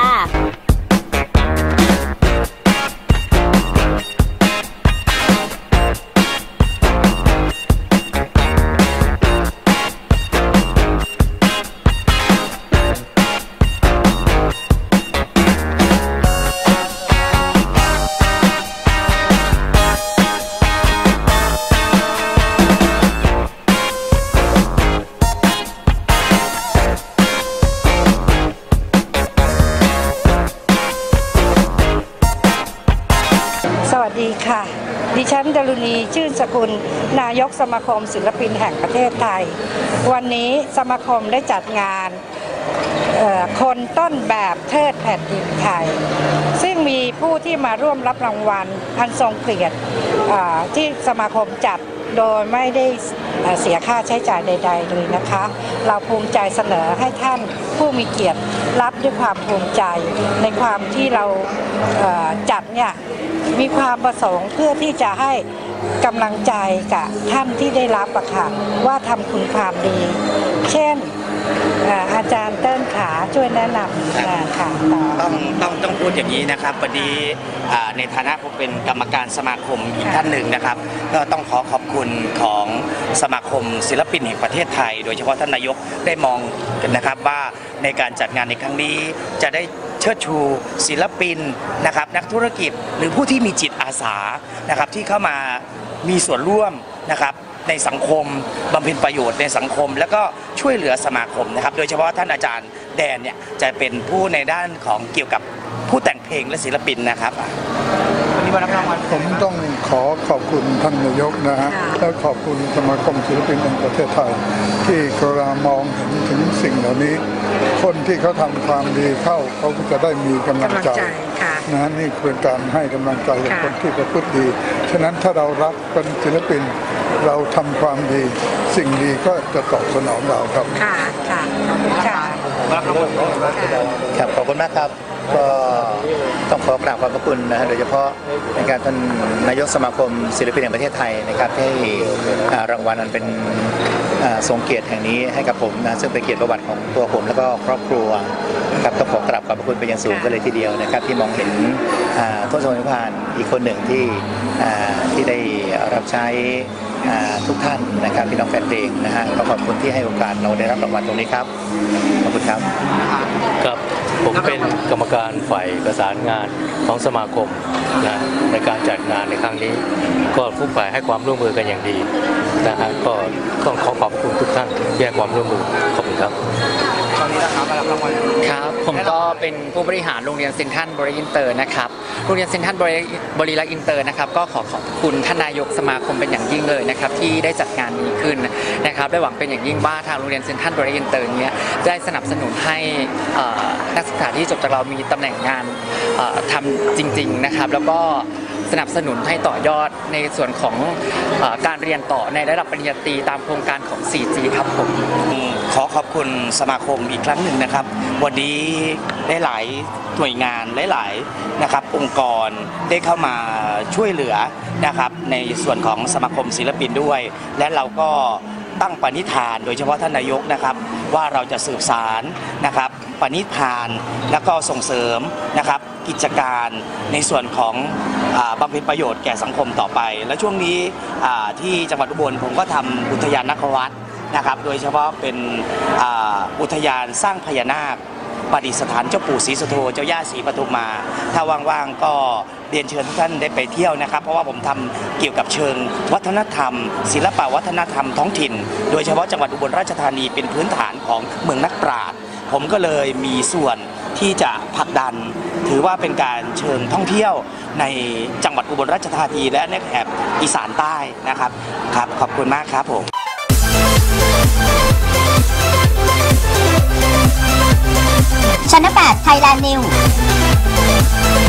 วัสดีค่ะดิฉันดลุณีชื่นสกุลนายกสมาคมศิลปินแห่งประเทศไทยวันนี้สมาคมได้จัดงานคนต้นแบบเทิดแผ่นดินไทยซึ่งมีผู้ที่มาร่วมรับรางวัลอันทรงเกียรติที่สมาคมจัดโดยไม่ได้เสียค่าใช้จ่ายใดๆเลยนะคะเราภูมิใจเสนอให้ท่านผู้มีเกียรติรับด้วยความภูมิใจในความที่เราจัดเนี่ยมีความประสงค์เพื่อที่จะให้กำลังใจกับท่านที่ได้รับอะค่ะว่าทำคุณความดีเช่นอาจารย์เติ้ลขาช่วยแนะนำค่ะต้องต้องต้องพูดอย่างนี้นะครับวันนี้ในฐานะผมเป็นกรรมการสมาคมอีกท่านหนึ่งนะครับก็ต้องขอขอบคุณของสมาคมศิลปินแห่งประเทศไทยโดยเฉพาะท่านนายกได้มองนะครับว่าในการจัดงานในครั้งนี้จะได้เชิดชูศิลปินนะครับนักธุรกิจหรือผู้ที่มีจิตอาสานะครับที่เข้ามามีส่วนร่วมนะครับในสังคมบำเพ็ญประโยชน์ในสังคมแล้วก็ช่วยเหลือสมาคมนะครับโดยเฉพาะท่านอาจารย์แดนเนี่ยจะเป็นผู้ในด้านของเกี่ยวกับผู้แต่งเพลงและศิลปินนะครับวันนี้มารับรางวัลผมต้องขอขอบคุณท่านนายกนะฮะและขอบคุณสมาคมศิลปินแห่งประเทศไทยที่กรุณามองเห็นถึงสิ่งเหล่านี้คนที่เขาทำความดีเข้าเขาก็จะได้มีกำลังใจนะนี่คือการให้กำลังใจกับคนที่ประพฤติดีฉะนั้นถ้าเรารักเป็นศิลปินเราทำความดีสิ่งดีก็จะตอบสนองเราครับค่ะค่ะค่ะครับขอบคุณมากครับก็ต้องขอกราบขอบพระคุณนะฮะโดยเฉพาะในการท่านนายกสมาคมศิลปินแห่งประเทศไทยนะครับที่รางวัลนั้นเป็นทรงเกียรติแห่งนี้ให้กับผมนะซึ่งเป็นเกียรติประวัติของตัวผมแล้วก็ครอบครัวครับต้องขอกราบขอบพระคุณเป็นอย่างสูงก็เลยทีเดียวนะครับที่มองเห็นทศพลอีกคนหนึ่งที่ที่ได้รับใช้ทุกท่านนะครับพี่น้องแฟนเพลงนะฮะก็ขอบคุณที่ให้โอกาสเราได้รับรางวัลตรงนี้ครับขอบคุณครับครับผมเป็นกรรมการฝ่ายประสานงานของสมาคมนะในการจัดงานในครั้งนี้ก็ทุกฝ่ายให้ความร่วมมือกันอย่างดีนะฮะก็ต้องขอขอบคุณทุกท่านที่ให้ความร่วมมือขอบคุณครับตอนนี้นะครับมารับรางวัลครับผมก็เป็นผู้บริหารโรงเรียนเซ็นทรัลบริอินเตอร์นะครับโรงเรียนเซ็นทรัลบริรักษ์อินเตอร์นะครับก็ขอขอบคุณท่านนายกสมาคมเป็นอย่างยิ่งเลยนะครับที่ได้จัดงานนี้ขึ้นนะครับได้หวังเป็นอย่างยิ่งว่าทางโรงเรียนเซ็นทรัลบริรักษ์อินเตอร์เนี้ยได้สนับสนุนให้นักศึกษาที่จบจากเรามีตำแหน่งงานทำจริงๆนะครับแล้วก็สนับสนุนให้ต่อยอดในส่วนของการเรียนต่อในระดับปริญญาตรีตามโครงการของ โฟร์จี ครับผมขอขอบคุณสมาคมอีกครั้งหนึ่งนะครับวันนี้ได้หลายหน่วยงานหลายๆนะครับองค์กรได้เข้ามาช่วยเหลือนะครับในส่วนของสมาคมศิลปินด้วยและเราก็ตั้งปณิธานโดยเฉพาะท่านนายกนะครับว่าเราจะสืบสารนะครับปณิธานแล้วก็ส่งเสริมนะครับกิจการในส่วนของบำเพ็ญประโยชน์แก่สังคมต่อไปและช่วงนี้ที่จังหวัดอุบลผมก็ทำอุทยานนาควัดนะครับโดยเฉพาะเป็นอุทยานสร้างพญานาคประดิษฐานเจ้าปู่ศรีสุโธเจ้าย่าศรีปทุมมาถ้าว่างๆก็เรียนเชิญทุกท่านได้ไปเที่ยวนะครับเพราะว่าผมทำเกี่ยวกับเชิงวัฒนธรรมศิลปวัฒนธรรมท้องถิ่นโดยเฉพาะจังหวัดอุบลราชธานีเป็นพื้นฐานของเมืองนักปราชญ์ผมก็เลยมีส่วนที่จะผลักดันถือว่าเป็นการเชิงท่องเที่ยวในจังหวัดอุบลราชธานีและในแถบอีสานใต้นะครับครับขอบคุณมากครับผม Channel แปด Thailand News